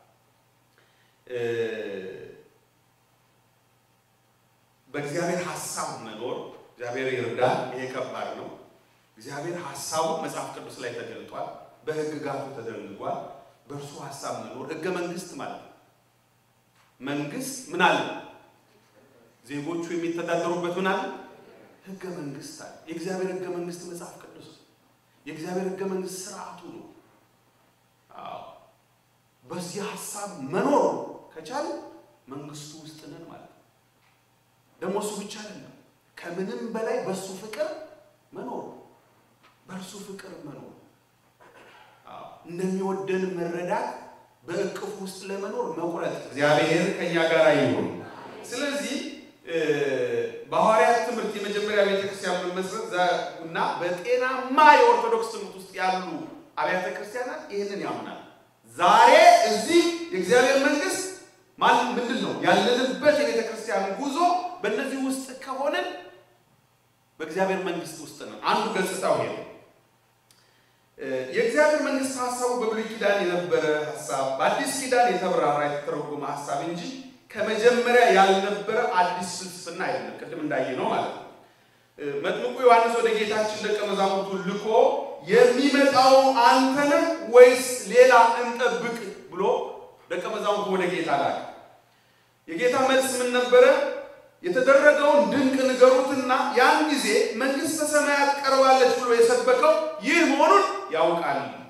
በእግዚአብሔር ሐሳብ መኖር እግዚአብሔር ይርዳል። ይሄ ከባድ ነው። እግዚአብሔር ሐሳቡ መጽሐፍ ቅዱስ ላይ ተገልጧል፣ በሕግጋቱ ተደንግጓል። በእርሱ ሐሳብ መኖር ሕገ መንግስት ማለት ነው። መንግስት ምን አለ? ዜጎቹ የሚተዳደሩበት ምን አለ? ሕገ መንግስት አለ። የእግዚአብሔር ሕገ መንግስት መጽሐፍ ቅዱስ፣ የእግዚአብሔር ሕገ መንግስት ስርዓቱ ነው። አዎ በዚህ ሐሳብ መኖር ከቻለ መንግስቱ ውስጥ ነን ማለት ነው። ደግሞ እሱ ብቻ አይደለም፣ ከምንም በላይ በሱ ፍቅር መኖር፣ በእርሱ ፍቅር መኖር፣ አዎ እንደሚወደን መረዳት፣ በእቅፍ ውስጥ ለመኖር መቁረጥ። እግዚአብሔር ከኛ ጋር ይሁን። ስለዚህ በሐዋርያት ትምህርት የመጀመሪያ ቤተክርስቲያን መመስረት እና በጤናማ የኦርቶዶክስ ትምህርት ውስጥ ያሉ አብያተ ክርስቲያናት ይሄንን ያምናል። ዛሬ እዚህ የእግዚአብሔር መንግስት ማለት ምንድነው? ያለንበት የቤተክርስቲያን ጉዞ በእነዚህ ውስጥ ከሆነን በእግዚአብሔር መንግስት ውስጥ ነው። አንዱ ገጽታው ይሄ ነው። የእግዚአብሔር መንግስት ሐሳቡ በብሉይ ኪዳን የነበረ ሐሳብ በአዲስ ኪዳን የተብራራ የተተረጎመ ሐሳብ እንጂ ከመጀመሪያ ያልነበረ አዲስ ፍልስፍና አይደለም። ቅድም እንዳየነው ማለት ነው። መጥምቁ ዮሐንስ ወደ ጌታችን ደቀ መዛሙርቱ ልኮ የሚመጣው አንተ ነህ ወይስ ሌላ እንጠብቅ ብሎ ደቀ መዛሙርቱ ወደ ጌታ ላከ። የጌታ መልስ ምን ነበረ? የተደረገውን ድንቅ ንገሩትና ያን ጊዜ መንግስተ ሰማያት ቀርባለች ብሎ የሰበከው ይህ መሆኑን ያውቃል።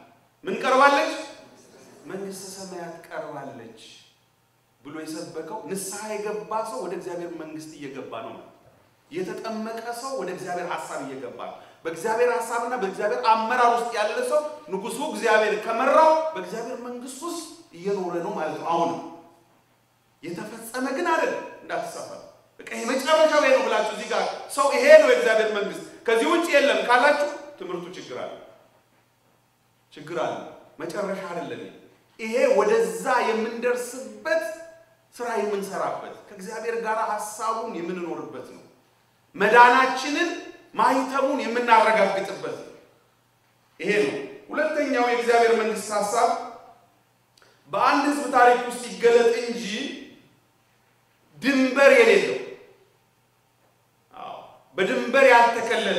ምን ቀርባለች መንግስተ ሰማያት ቀርባለች ብሎ የሰበከው ንስሐ የገባ ሰው ወደ እግዚአብሔር መንግስት እየገባ ነው ማለት የተጠመቀ ሰው ወደ እግዚአብሔር ሐሳብ እየገባ ነው በእግዚአብሔር ሐሳብና በእግዚአብሔር አመራር ውስጥ ያለ ሰው ንጉሱ እግዚአብሔር ከመራው በእግዚአብሔር መንግስት ውስጥ እየኖረ ነው ማለት ነው አሁን የተፈጸመ ግን አይደል እንዳትሳፈር በቃ የመጨረሻው ነው ብላችሁ እዚህ ጋር ሰው ይሄ ነው የእግዚአብሔር መንግስት ከዚህ ውጪ የለም ካላችሁ ትምርቱ ችግር አለ ችግር አለ መጨረሻ አይደለም ይሄ ወደዛ የምንደርስበት ስራ የምንሰራበት ከእግዚአብሔር ጋር ሐሳቡን የምንኖርበት ነው መዳናችንን ማይተሙን የምናረጋግጥበት ይሄ ነው ሁለተኛው የእግዚአብሔር መንግስት ሐሳብ በአንድ ህዝብ ታሪክ ውስጥ ይገለጥ እንጂ ድንበር የሌለው አዎ በድንበር ያልተከለለ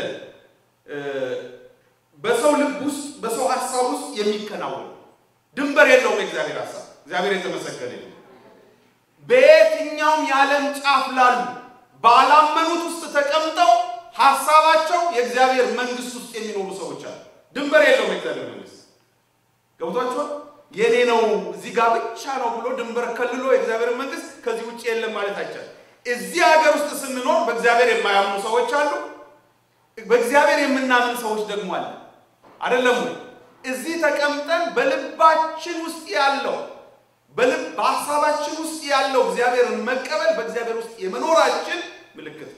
በሰው ልብ ውስጥ በሰው ሐሳብ ውስጥ የሚከናወን ድንበር የለውም የእግዚአብሔር ሐሳብ እግዚአብሔር የተመሰገነ ይሁን በየትኛውም የዓለም ጫፍ ላሉ ባላመኑት ውስጥ ተቀምጠው ሐሳባቸው የእግዚአብሔር መንግስት ውስጥ የሚኖሩ ሰዎች አሉ ድንበር የለውም የእግዚአብሔር መንግስት ገብቷችኋል የኔ ነው እዚህ ጋር ብቻ ነው ብሎ ድንበር ከልሎ የእግዚአብሔር መንግስት ከዚህ ውጪ የለም ማለት አይቻልም እዚህ ሀገር ውስጥ ስንኖር በእግዚአብሔር የማያምኑ ሰዎች አሉ በእግዚአብሔር የምናምን ሰዎች ደግሞ አለ አይደለም ወይ እዚህ ተቀምጠን በልባችን ውስጥ ያለው በልብ በሐሳባችን ውስጥ ያለው እግዚአብሔርን መቀበል በእግዚአብሔር ውስጥ የመኖራችን ምልክት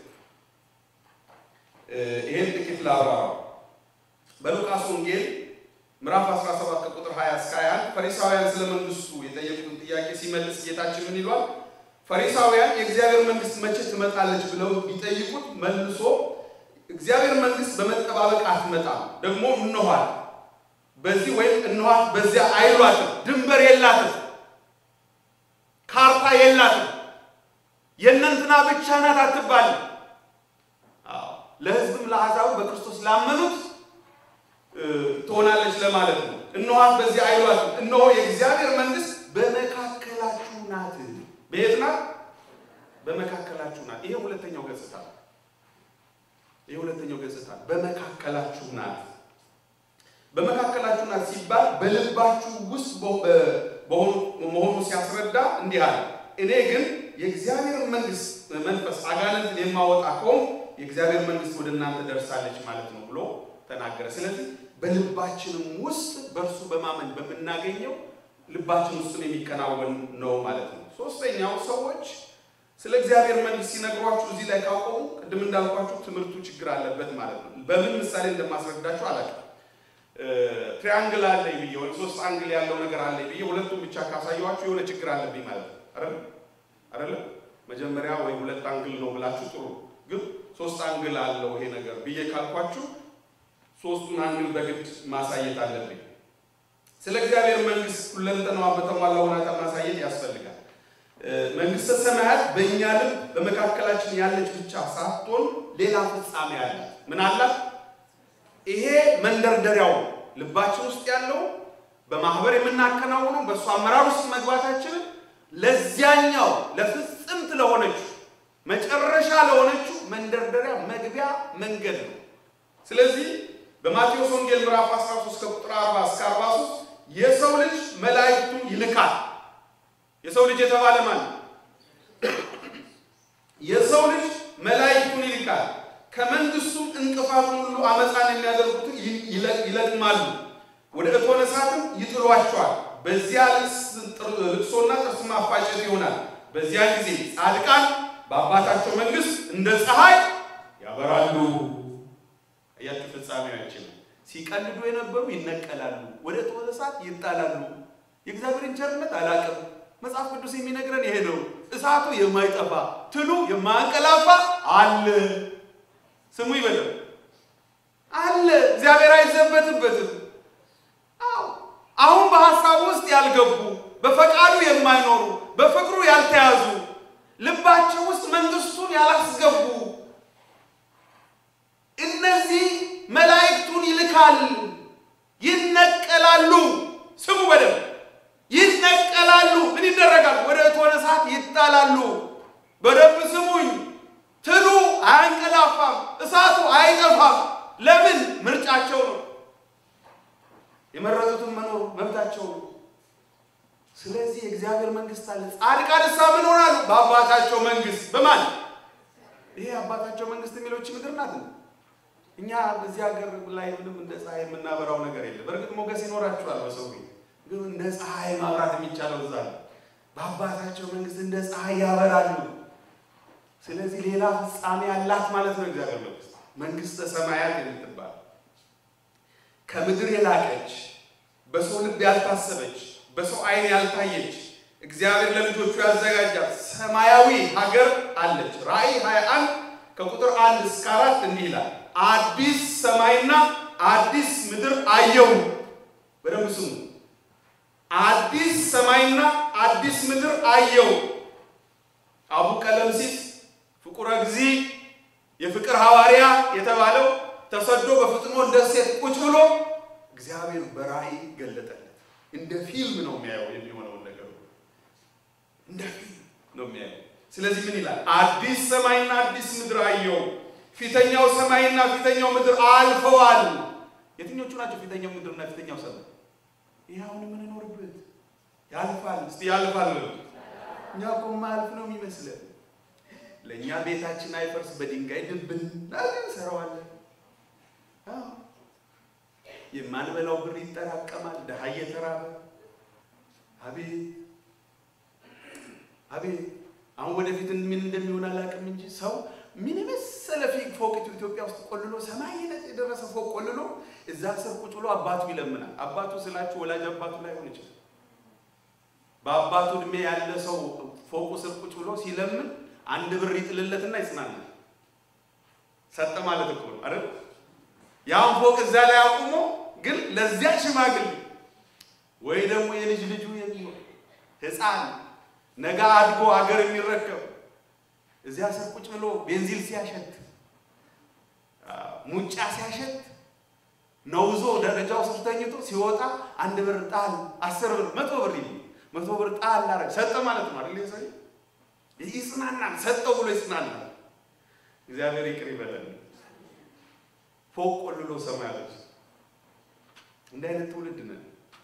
ይሄን ጥቂት ላብራራው በሉቃስ ወንጌል ምዕራፍ አስራ ሰባት ቁጥር ሃያ እስከ ሃያ አንድ ፈሪሳውያን ስለ መንግስቱ የጠየቁትን ጥያቄ ሲመልስ ጌታችን ምን ይሏል ፈሪሳውያን የእግዚአብሔር መንግስት መቼ ትመጣለች ብለው ቢጠይቁት መልሶ እግዚአብሔር መንግስት በመጠባበቅ አትመጣም ደግሞ እንኋት በዚህ ወይ እንኋት በዚያ አይሏትም ድንበር የላትም ካርታ የላትም የእናንተና ብቻ ናት አትባል አዎ ለህዝብም ለአሕዛብ በክርስቶስ ላመኑት ትሆናለች ለማለት ነው እንኋት በዚህ አይሏትም እነሆ የእግዚአብሔር መንግስት በመካከላችሁ ናት በየትና በመካከላችሁ ናት ይሄ ሁለተኛው ገጽታ ይሄ ሁለተኛው ገጽታ በመካከላችሁ ናት በመካከላችሁ ናት ሲባል በልባችሁ ውስጥ በሆኑ ሲያስረዳ እንዲህ አለ እኔ ግን የእግዚአብሔር መንግስት መንፈስ አጋንንትን የማወጣ ከሆነ የእግዚአብሔር መንግስት ወደ እናንተ ደርሳለች ማለት ነው ብሎ ተናገረ ስለዚህ በልባችንም ውስጥ በርሱ በማመን በመናገኘው ልባችን ውስጥ የሚከናወን ነው ማለት ነው ሶስተኛው ሰዎች ስለ እግዚአብሔር መንግስት ሲነግሯችሁ እዚህ ላይ ካቆሙ ቅድም እንዳልኳችሁ ትምርቱ ችግር አለበት ማለት ነው በምን ምሳሌ እንደማስረዳችሁ አላውቅም ትሪያንግል አለ ይብየው ሶስት አንግል ያለው ነገር አለ ይብየው ሁለቱም ብቻ ካሳያችሁ የሆነ ችግር አለብኝ ማለት ነው አይደል አይደል መጀመሪያ ወይ ሁለት አንግል ነው ብላችሁ ጥሩ ግን ሶስት አንግል አለው ይሄ ነገር ብዬ ካልኳችሁ ሶስቱን አንግል በግድ ማሳየት አለብኝ ስለ እግዚአብሔር መንግስት ሁለንተናው በተሟላ ሁኔታ ማሳየት ያስፈልጋል መንግስተ ሰማያት በእኛ ልብ በመካከላችን ያለች ብቻ ሳትሆን ሌላ ፍጻሜ አለ ምን አላት ይሄ መንደርደሪያው ልባችን ውስጥ ያለው በማህበር የምናከናውነው በእሱ አመራር ውስጥ መግባታችን ለዚያኛው ለፍጽምት ለሆነች መጨረሻ ለሆነች መንደርደሪያ መግቢያ መንገድ ነው ስለዚህ በማቴዎስ ወንጌል ምዕራፍ አስራ ሶስት ቁጥር አርባ እስከ አርባ ሶስት የሰው ልጅ መላእክቱን ይልካል የሰው ልጅ የተባለ ማን የሰው ልጅ መላእክቱን ይልካል ከመንግስቱም እንቅፋቱን ሁሉ አመፃን የሚያደርጉትን ይለቅማሉ ወደ እቶነ እሳትም ይጥሏቸዋል በዚያ ልቅሶና ጥርስ ማፋጨት ይሆናል በዚያ ጊዜ ጻድቃን በአባታቸው መንግስት እንደ ፀሐይ ያበራሉ አያችሁ ፍጻሜያቸው ሲቀልዱ የነበሩ ይነቀላሉ ወደ እቶነ እሳት ይጣላሉ የእግዚአብሔርን ቸርነት አላቀም መጽሐፍ ቅዱስ የሚነግረን ይሄ ነው እሳቱ የማይጠፋ ትሉ የማንቀላፋ አለ ስሙ ይበለው አለ እግዚአብሔር አይዘበትበትም አው አሁን በሐሳቡ ውስጥ ያልገቡ በፈቃዱ የማይኖሩ በፍቅሩ ያልተያዙ ልባቸው ውስጥ መንግስቱን ያላስገቡ እነዚህ መላእክቱን ይልካል ይነቀላሉ ስሙ በደም ይነቀላሉ ምን ይደረጋል ወደ እቶነ እሳት ይጣላሉ በደም ስሙኝ ትሉ አንቀላፋም እሳቱ አይጠፋም ለምን ምርጫቸው ነው የመረጡትን መኖር መብታቸው ነው። ስለዚህ እግዚአብሔር መንግስት አለ። ጻድቃንስ ምን ሆናሉ? በአባታቸው መንግስት። በማን? ይሄ አባታቸው መንግስት የሚለው እቺ ምድር ናት። እኛ በዚህ ሀገር ላይ ምንም እንደ ፀሐይ የምናበራው ነገር የለም። በእርግጥ ሞገስ ይኖራቸዋል በሰው ግን ግን እንደ ፀሐይ ማብራት የሚቻለው እዛ ነው። በአባታቸው መንግስት እንደ ፀሐይ ያበራሉ። ስለዚህ ሌላ ፍጻሜ አላት ማለት ነው። እግዚአብሔር መንግስት መንግስተ ሰማያት የምትባል ከምድር የላቀች በሰው ልብ ያልታሰበች በሰው አይን ያልታየች እግዚአብሔር ለልጆቹ ያዘጋጃት ሰማያዊ ሀገር አለች። ራእይ ሃያ አንድ ከቁጥር አንድ እስከ አራት እንዲህ ይላል፣ አዲስ ሰማይና አዲስ ምድር አየሁ። በደንብ ስሙ። አዲስ ሰማይና አዲስ ምድር አየሁ። አቡ ቀለምሲስ ፍቁረ እግዚእ የፍቅር ሐዋርያ የተባለው ተሰዶ በፍጥሞ ደሴት ቁጭ ብሎ እግዚአብሔር በራእይ ገለጠለት። እንደ ፊልም ነው የሚያየው የሚሆነው ነገር እንደ ፊልም ነው የሚያየው። ስለዚህ ምን ይላል? አዲስ ሰማይና አዲስ ምድር አየሁ፣ ፊተኛው ሰማይና ፊተኛው ምድር አልፈዋል። የትኞቹ ናቸው ፊተኛው ምድርና ፊተኛው ሰማይ? ይሄውን ምን እንኖርበት ያልፋል። እስቲ ያልፋል ነው። እኛ እኮ ማልፍ ነው የሚመስለን። ለኛ ቤታችን አይፈርስ በድንጋይ ድብን ነገር ሰራዋለን። አዎ የማንበላው ብር ይጠራቀማል። ደሃ እየተራበ አቤት አቤት። አሁን ወደፊት ምን እንደሚሆን አላውቅም እንጂ ሰው ምን መሰለ ፎቅ ኢትዮጵያ ውስጥ ቆልሎ ሰማይ የደረሰ ፎቅ ቆልሎ እዛ ስር ቁጭ ብሎ አባቱ ይለምናል። አባቱ ስላችሁ ወላጅ አባቱ ላይ ሆነ ይችላል። በአባቱ እድሜ ያለ ሰው ፎቁ ስር ቁጭ ብሎ ሲለምን አንድ ብር ይጥልለትና ይጽናናል። ሰጠ ማለት እኮ ነው አይደል? ያን ፎቅ እዛ ላይ አቁሞ ግን ለዚያ ሽማግሌ ወይ ደግሞ የልጅ ልጁ የሚሆን ህፃን ነገ አድጎ አገር የሚረከብ እዚያ ስር ቁጭ ብሎ ቤንዚል ሲያሸት ሙጫ ሲያሸት ነውዞ ደረጃው ስር ተኝቶ ሲወጣ አንድ ብር ጣል አስር ብር መቶ ብር ይል መቶ ብር ጣል አረግ ሰጠ ማለት ነው አይደል? ይሰይ ይጽናናል። ሰጠው ብሎ ይጽናናል። እግዚአብሔር ይቅር ይበለን። ፎቅ ቆልሎ ሰማያለች። እንደ አይነት ትውልድ ነን።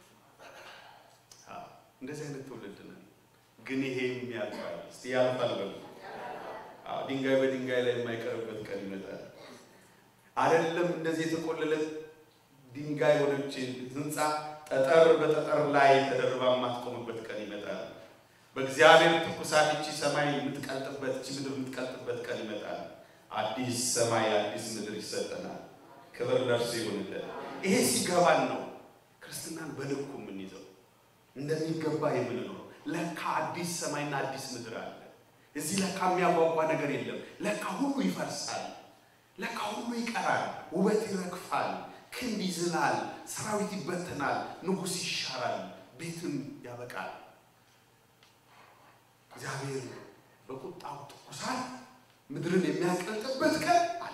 አዎ እንደዚህ አይነት ትውልድ ነን። ግን ይሄም ያልፋል። እስቲ ያልፋል በሉ። አዎ ድንጋይ በድንጋይ ላይ የማይቀርበት ቀን ይመጣል። አይደለም እንደዚህ የተቆለለ ድንጋይ ወደች ህንጻ ጠጠር በጠጠር ላይ ተደርባ ማትቆምበት ቀን ይመጣል። በእግዚአብሔር ትኩሳት እቺ ሰማይ የምትቀልጥበት እቺ ምድር የምትቀልጥበት ቀን ይመጣል። አዲስ ሰማይ አዲስ ምድር ይሰጠናል። ክብር ለእርሱ ይሁንልን። ይሄ ሲገባን ነው ክርስትናን በልኩ የምንይዘው እንደሚገባ የምንኖረው። ለካ አዲስ ሰማይና አዲስ ምድር አለ። እዚህ ለካ የሚያጓጓ ነገር የለም። ለካ ሁሉ ይፈርሳል። ለካ ሁሉ ይቀራል። ውበት ይረግፋል። ክንድ ይዝላል። ሰራዊት ይበተናል። ንጉስ ይሻራል። ቤትም ያበቃል። እግዚአብሔር በቁጣው ትኩሳት ምድርን የሚያቀልጥበት ቀን አለ።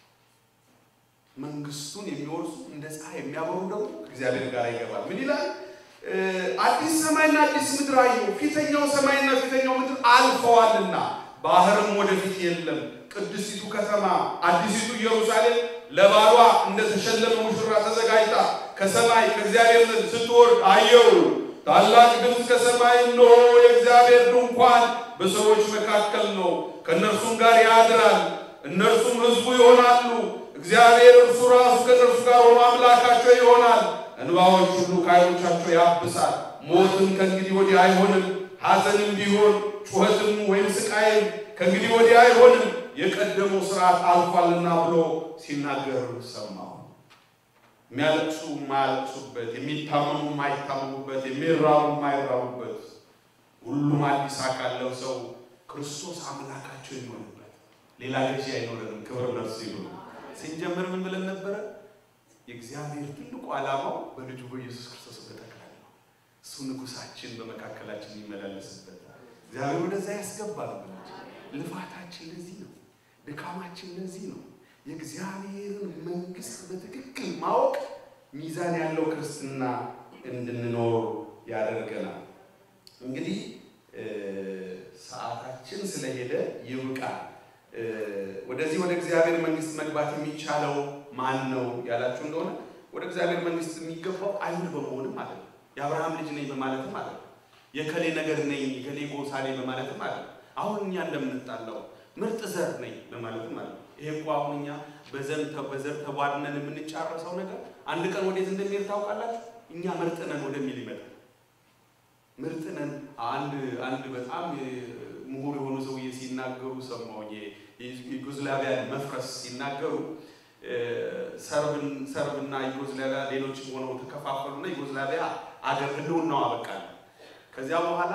መንግስቱን የሚወርሱ እንደ ፀሐይ የሚያበሩ ደግሞ እግዚአብሔር ጋር ይገባል። ምን ይላል? አዲስ ሰማይና አዲስ ምድር አየሁ፣ ፊተኛው ሰማይና ፊተኛው ምድር አልፈዋልና ባህርም ወደፊት የለም። ቅድስቲቱ ከተማ አዲሲቱ ኢየሩሳሌም ለባሏ እንደተሸለመ ሙሽራ ተዘጋጅታ ከሰማይ ከእግዚአብሔር ዘንድ ስትወርድ አየሁ። ታላቅ ድምፅ ከሰማይ እነሆ የእግዚአብሔር ድንኳን በሰዎች መካከል ነው፣ ከእነርሱም ጋር ያድራል፣ እነርሱም ሕዝቡ ይሆናሉ። እግዚአብሔር እርሱ ራሱ ከእነርሱ ጋር ሆኖ አምላካቸው ይሆናል። እንባዎች ሁሉ ከዓይኖቻቸው ያብሳል። ሞትም ከእንግዲህ ወዲህ አይሆንም፣ ሐዘንም ቢሆን ጩኸትም ወይም ስቃይም ከእንግዲህ ወዲህ አይሆንም፣ የቀደመው ሥርዓት አልፏልና ብሎ ሲናገር ሰማሁ። የሚያለቅሱ የማያለቅሱበት፣ የሚታመሙ የማይታመሙበት፣ የሚራቡ የማይራቡበት ሁሉም አዲስ አካል ለብሰው ክርስቶስ አምላካቸው የሚሆንበት ሌላ ገዢ አይኖርም። ክብር ለእርሱ ይሁን። ስንጀምር ምን ብለን ነበረ? የእግዚአብሔር ትልቁ ዓላማው በልጁ በኢየሱስ ክርስቶስ ተጠቅላላ ነው። እሱ ንጉሳችን በመካከላችን ይመላለስበት እግዚአብሔር ወደዛ ያስገባል። ልፋታችን ለዚህ ነው። ድካማችን ለዚህ ነው። የእግዚአብሔርን መንግስት በትክክል ማወቅ ሚዛን ያለው ክርስትና እንድንኖር ያደርገናል። እንግዲህ ሰዓታችን ስለሄደ ይብቃል። ወደዚህ ወደ እግዚአብሔር መንግስት መግባት የሚቻለው ማን ነው ያላችሁ እንደሆነ ወደ እግዚአብሔር መንግስት የሚገባው አይሁድ በመሆንም ማለት ነው የአብርሃም ልጅ ነኝ በማለትም ማለት ነው የከሌ ነገር ነኝ የከሌ ጎሳ ነኝ በማለትም ማለት ነው አሁን እኛ እንደምንጣላው ምርጥ ዘር ነኝ በማለትም ማለት ነው ይሄ እኮ አሁን እኛ በዘር በዘር ተባድነን የምንጫረሰው ነገር አንድ ቀን ወዴት እንደሚሄድ ታውቃላችሁ እኛ ምርጥ ነን ወደሚል ይመጣል ምርጥ ነን አንድ አንድ በጣም ምሁር የሆኑ ሰውዬ ሲናገሩ ሰማው የዩጎዝላቪያ መፍረስ ሲናገሩ ሰርብን ሰርብና ዩጎዝላቪያ ሌሎች ሆነው ተከፋፈሉና ዩጎዝላቪያ አገር ህልውናው አበቃል ከዚያ በኋላ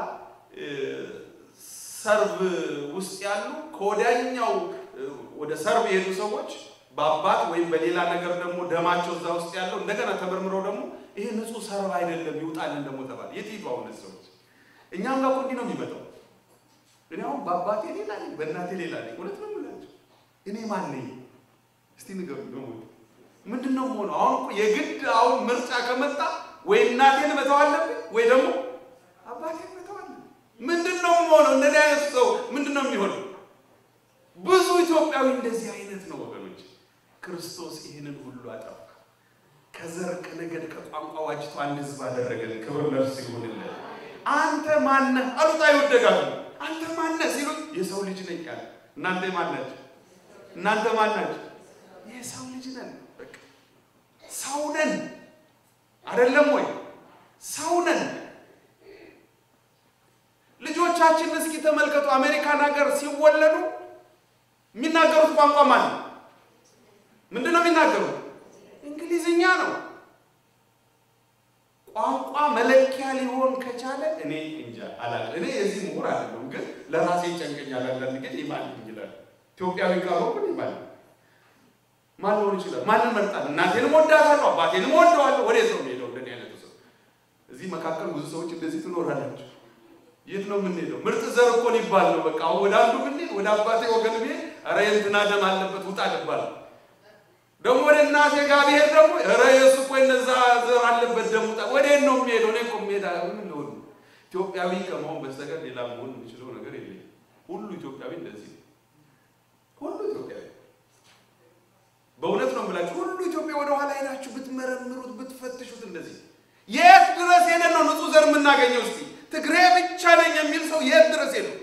ሰርብ ውስጥ ያሉ ከወዲያኛው ወደ ሰርብ የሄዱ ሰዎች በአባት ወይም በሌላ ነገር ደግሞ ደማቸው እዛ ውስጥ ያለው እንደገና ተመርምረው ደግሞ ይሄ ንጹህ ሰርብ አይደለም ይውጣልን ደግሞ ተባለ የትይቷው ነው ሰዎች እኛም ጋር እንዲህ ነው የሚመጣው እኔ አሁን በአባቴ ሌላ ነኝ በእናቴ ሌላ ነኝ ሁለት ነው ማለት እኔ ማን ነኝ እስቲ ንገሩኝ ነው ምንድነው ሆኖ አሁን እኮ የግድ አሁን ምርጫ ከመጣ ወይ እናቴን መተው አለብኝ ወይ ደግሞ አባቴን መተው አለብኝ ምንድነው ሆኖ እንደዚህ አይነት ሰው ምንድነው የሚሆነው ብዙ ኢትዮጵያዊ እንደዚህ አይነት ነው ወገኖች ክርስቶስ ይሄንን ሁሉ አጠፋ ከዘር ከነገድ ከቋንቋ ዋጅቶ አንድ ህዝብ አደረገን ክብር ለእርሱ ይሁንልን አንተ ማን ነህ አሉት አይወደጋሉ አንተ ማን ነህ ሲሉ የሰው ልጅ ነኝ ያለ እናንተ ማን ናችሁ እናንተ ማን ናችሁ የሰው ልጅ ነን በቃ ሰው ነን አይደለም ወይ ሰው ነን ልጆቻችን እስኪ ተመልከቱ አሜሪካን ሀገር ሲወለዱ የሚናገሩት ቋንቋ ማን ምንድነው የሚናገሩት እንግሊዝኛ ነው ቋንቋ መለኪያ ሊሆን ከቻለ እኔ እንጃ አላለ እኔ እዚህ ምሁር አይደለም ግን ለራሴ ጨንቀኛል አንዳንድ ግን ይማል ይላል ኢትዮጵያዊ ጋር ይማል ማን ሆነ ይችላል ማን መርጣል እናቴን ወዳታለሁ አባቴን ወደዋለሁ ወዴት ነው የሚሄደው እንደኔ አይነት ሰው እዚህ መካከል ብዙ ሰዎች እንደዚህ ትኖራላችሁ የት ነው የምንሄደው ምርጥ ዘር እኮ ሊባል ነው በቃ ወደ አንዱ ብንሄድ ወደ አባቴ ወገን ቢሄድ ኧረ እንትና ደም አለበት ውጣ ልባል ደግሞ ወደ እናቴ ጋር ቢሄድ ደግሞ ኧረ የሱ እኮ እነዛ ዘር አለበት ደም ውጣ ወዴት ነው የሚሄደው እኔ እኮ የምሄዳ ምን ነው ኢትዮጵያዊ ከመሆን በስተቀር ሌላ መሆን የሚችለው ነገር የለም ሁሉ ኢትዮጵያዊ እንደዚህ ሁሉ ኢትዮጵያዊ በእውነት ነው የምላችሁ ሁሉ ኢትዮጵያ ወደ ኋላ ሄዳችሁ ብትመረምሩት ብትፈትሹት እንደዚህ የት ድረስ ሄደን ነው ንጹህ ዘር የምናገኘው እስቲ ትግሬ ብቻ ነኝ የሚል ሰው የት ድረስ ሄደው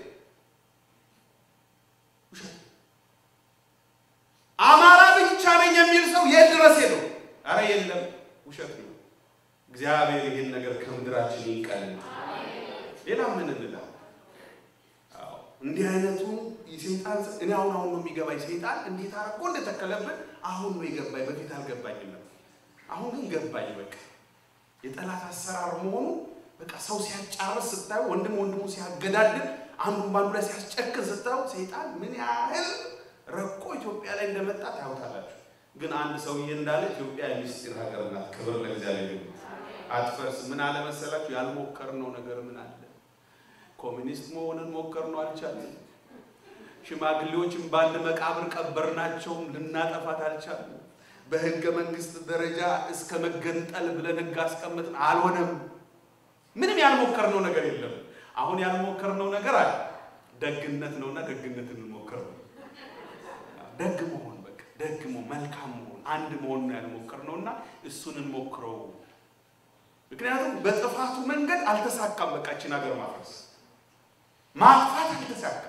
አማራ ብቻ ነኝ የሚል ሰው የት ድረስ ሄደው አረ የለም ውሸት ነው እግዚአብሔር ይሄን ነገር ከምድራችን ይንቀል ሌላ ምን እንላለን አዎ እንዲህ አይነቱ የሰይጣን እኔ አሁን አሁን ነው የሚገባኝ ሰይጣን እንዴት አርቆ እንደተከለበት አሁን ነው ይገባኝ በፊት አልገባኝም አሁን ግን ገባኝ በቃ የጠላት አሰራር መሆኑ በቃ ሰው ሲያጫርስ ስታዩ ወንድም ወንድሙ ሲያገዳድል አንዱን ባንዱ ላይ ሲያስጨክን ስታዩ ሰይጣን ምን ያህል ረቆ ኢትዮጵያ ላይ እንደመጣ ታውቃላችሁ ግን አንድ ሰውዬ እንዳለ ኢትዮጵያ የሚስጥር ሀገር ናት ክብር ለእግዚአብሔር ይሁን አትፈርስ ምን አለ መሰላችሁ ያልሞከርነው ነገር ምን አለ ኮሚኒስት መሆንን ሞከርነው አልቻለም ሽማግሌዎችን ባንድ መቃብር ቀበርናቸው ልናጠፋት አልቻለም በህገ መንግስት ደረጃ እስከ መገንጠል ብለን ህግ አስቀምጥን አልሆነም ምንም ያልሞከርነው ነገር የለም አሁን ያልሞከርነው ነገር አለ ደግነት ነውና ደግነትን እንሞክረው ደግ መሆን በቃ ደግ መሆን መልካም መሆን አንድ መሆን ነው ያልሞከርነውና እሱን እንሞክረው ምክንያቱም በጥፋቱ መንገድ አልተሳካም በቃ እቺ ነገር ማፍረስ ማጥፋት አልተሳካም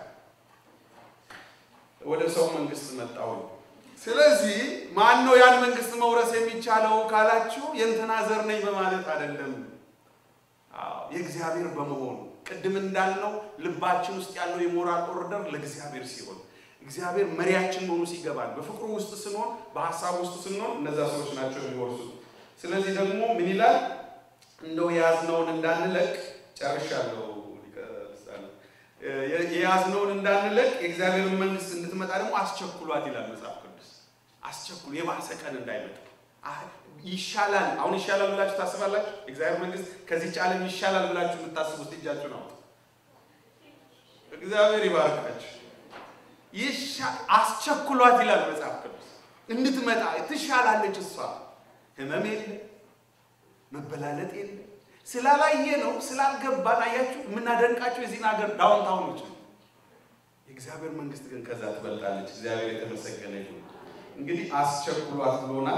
ወደ ሰው መንግስት መጣው ስለዚህ ማን ነው ያን መንግስት መውረስ የሚቻለው ካላችሁ የእንትና ዘር ነኝ በማለት አይደለም አዎ የእግዚአብሔር በመሆኑ ቅድም እንዳልነው ልባችን ውስጥ ያለው የሞራል ኦርደር ለእግዚአብሔር ሲሆን እግዚአብሔር መሪያችን ሆኖ ሲገባል በፍቅሩ ውስጥ ስንሆን በሐሳብ ውስጥ ስንሆን እነዛ ሰዎች ናቸው የሚወርሱት ስለዚህ ደግሞ ምን ይላል እንደው ያዝነውን እንዳንለቅ ጨርሻለሁ ሊቀርሳለ የያዝነውን እንዳንለቅ የእግዚአብሔር መንግስት እንድትመጣ ደግሞ አስቸኩሏት ይላል መጽሐፍ ቅዱስ አስቸኩሉ የባሰ ቀን እንዳይመጣ ይሻላል አሁን ይሻላል ብላችሁ ታስባላችሁ እግዚአብሔር መንግስት ከዚህ ዓለም ይሻላል ብላችሁ የምታስቡት እጃችሁ ነው እግዚአብሔር ይባርካችሁ ይሻ አስቸኩሏት ይላል መጽሐፍ ቅዱስ እንድትመጣ ትሻላለች እሷ ህመም የለ መበላለጥ የለ ስላላየ ነው ስላልገባን አያችሁ ምናደንቃችሁ የዚህን ሀገር ዳውንታውኖች የእግዚአብሔር መንግስት ግን ከዛ ትበልጣለች እግዚአብሔር የተመሰገነ ይሁን እንግዲህ አስቸኩሏት ብሎና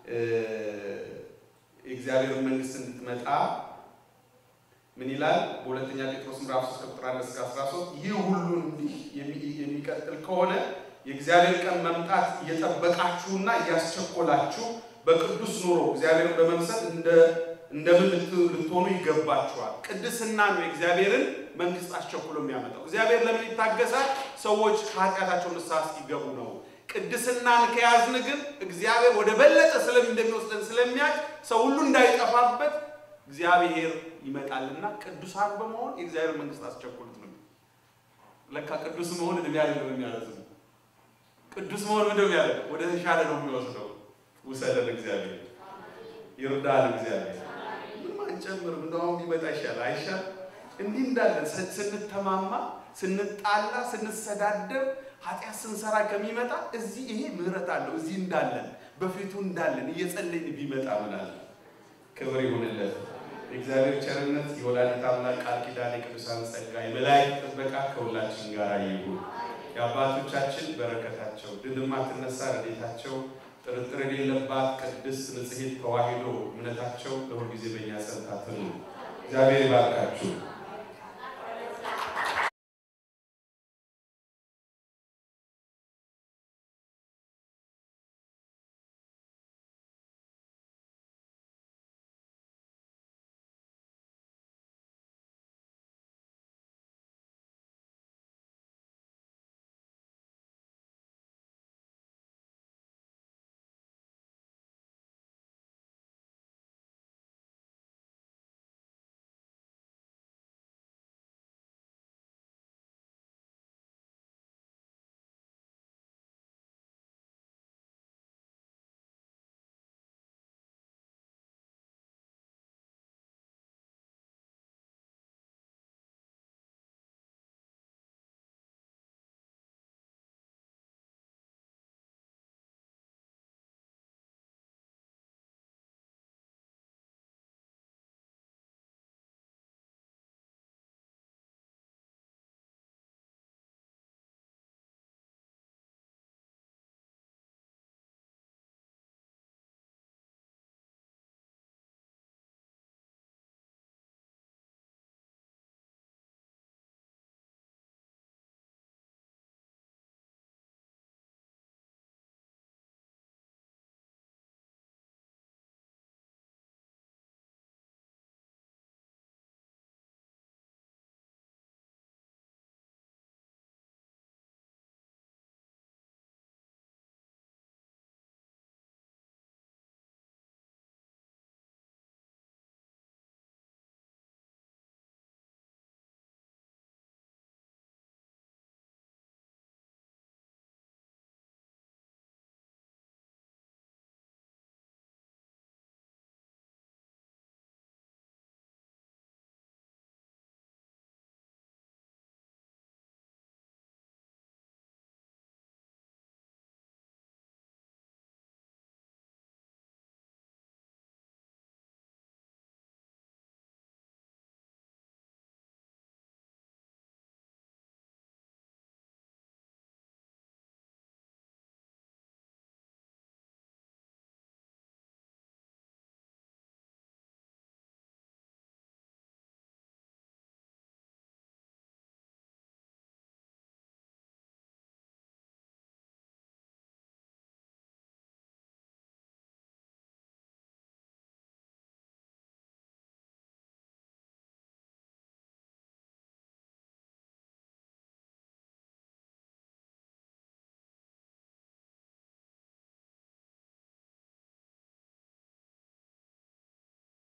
እግዚአብሔር መንግስት እንድትመጣ ምን ይላል በሁለተኛ ጴጥሮስ ምዕራፍ ሶስት ቁጥር አንድ እስከ አስራ ሶስት ይህ ሁሉ እንዲህ የሚቀጥል ከሆነ የእግዚአብሔር ቀን መምጣት እየተጠበቃችሁና እያስቸኮላችሁ በቅዱስ ኑሮ እግዚአብሔርን በመምሰል እንደ እንደምን ልትሆኑ ይገባችኋል ቅድስና ነው የእግዚአብሔርን መንግስት አስቸኩሎ የሚያመጣው እግዚአብሔር ለምን ይታገሳል ሰዎች ኃጢአታቸውን ንስሐ እስኪገቡ ነው ቅድስናን ከያዝን ግን እግዚአብሔር ወደ በለጠ ስለምን እንደሚወስደን ስለሚያውቅ ሰው ሁሉ እንዳይጠፋበት እግዚአብሔር ይመጣልና ቅዱሳን በመሆን የእግዚአብሔር መንግስት አስቸኩሉት ነው ለካ ቅዱስ መሆን እድሜ አይደለም የሚያረዝም ቅዱስ መሆን ምንድነው የሚያደርገው ወደ ተሻለ ነው የሚወስደው ወሰደን እግዚአብሔር ይርዳል እግዚአብሔር ምን ጨምር እንደው ቢመጣ ይሻላል አይሻል እንዲህ እንዳለን ስንተማማ ስንጣላ ስንሰዳደብ ኃጢአት ስንሰራ ከሚመጣ እዚህ ይሄ ምህረት አለው እዚህ እንዳለን በፊቱ እንዳለን እየጸለይን ቢመጣ ምናል ክብር ይሁንለት እግዚአብሔር ቸርነት የወላዲተ አምላክ ቃል ኪዳን የቅዱሳን ጸጋ የመላእክት ጥበቃ ከሁላችን ጋር ይሁን የአባቶቻችን በረከታቸው ድልማትነሳ ረድኤታቸው ጥርጥር የሌለባት ቅድስት ንጽሕት ተዋሕዶ እምነታቸው ለሁሉ ጊዜ በእኛ ጸንታ ትኑር እግዚአብሔር ይባርካችሁ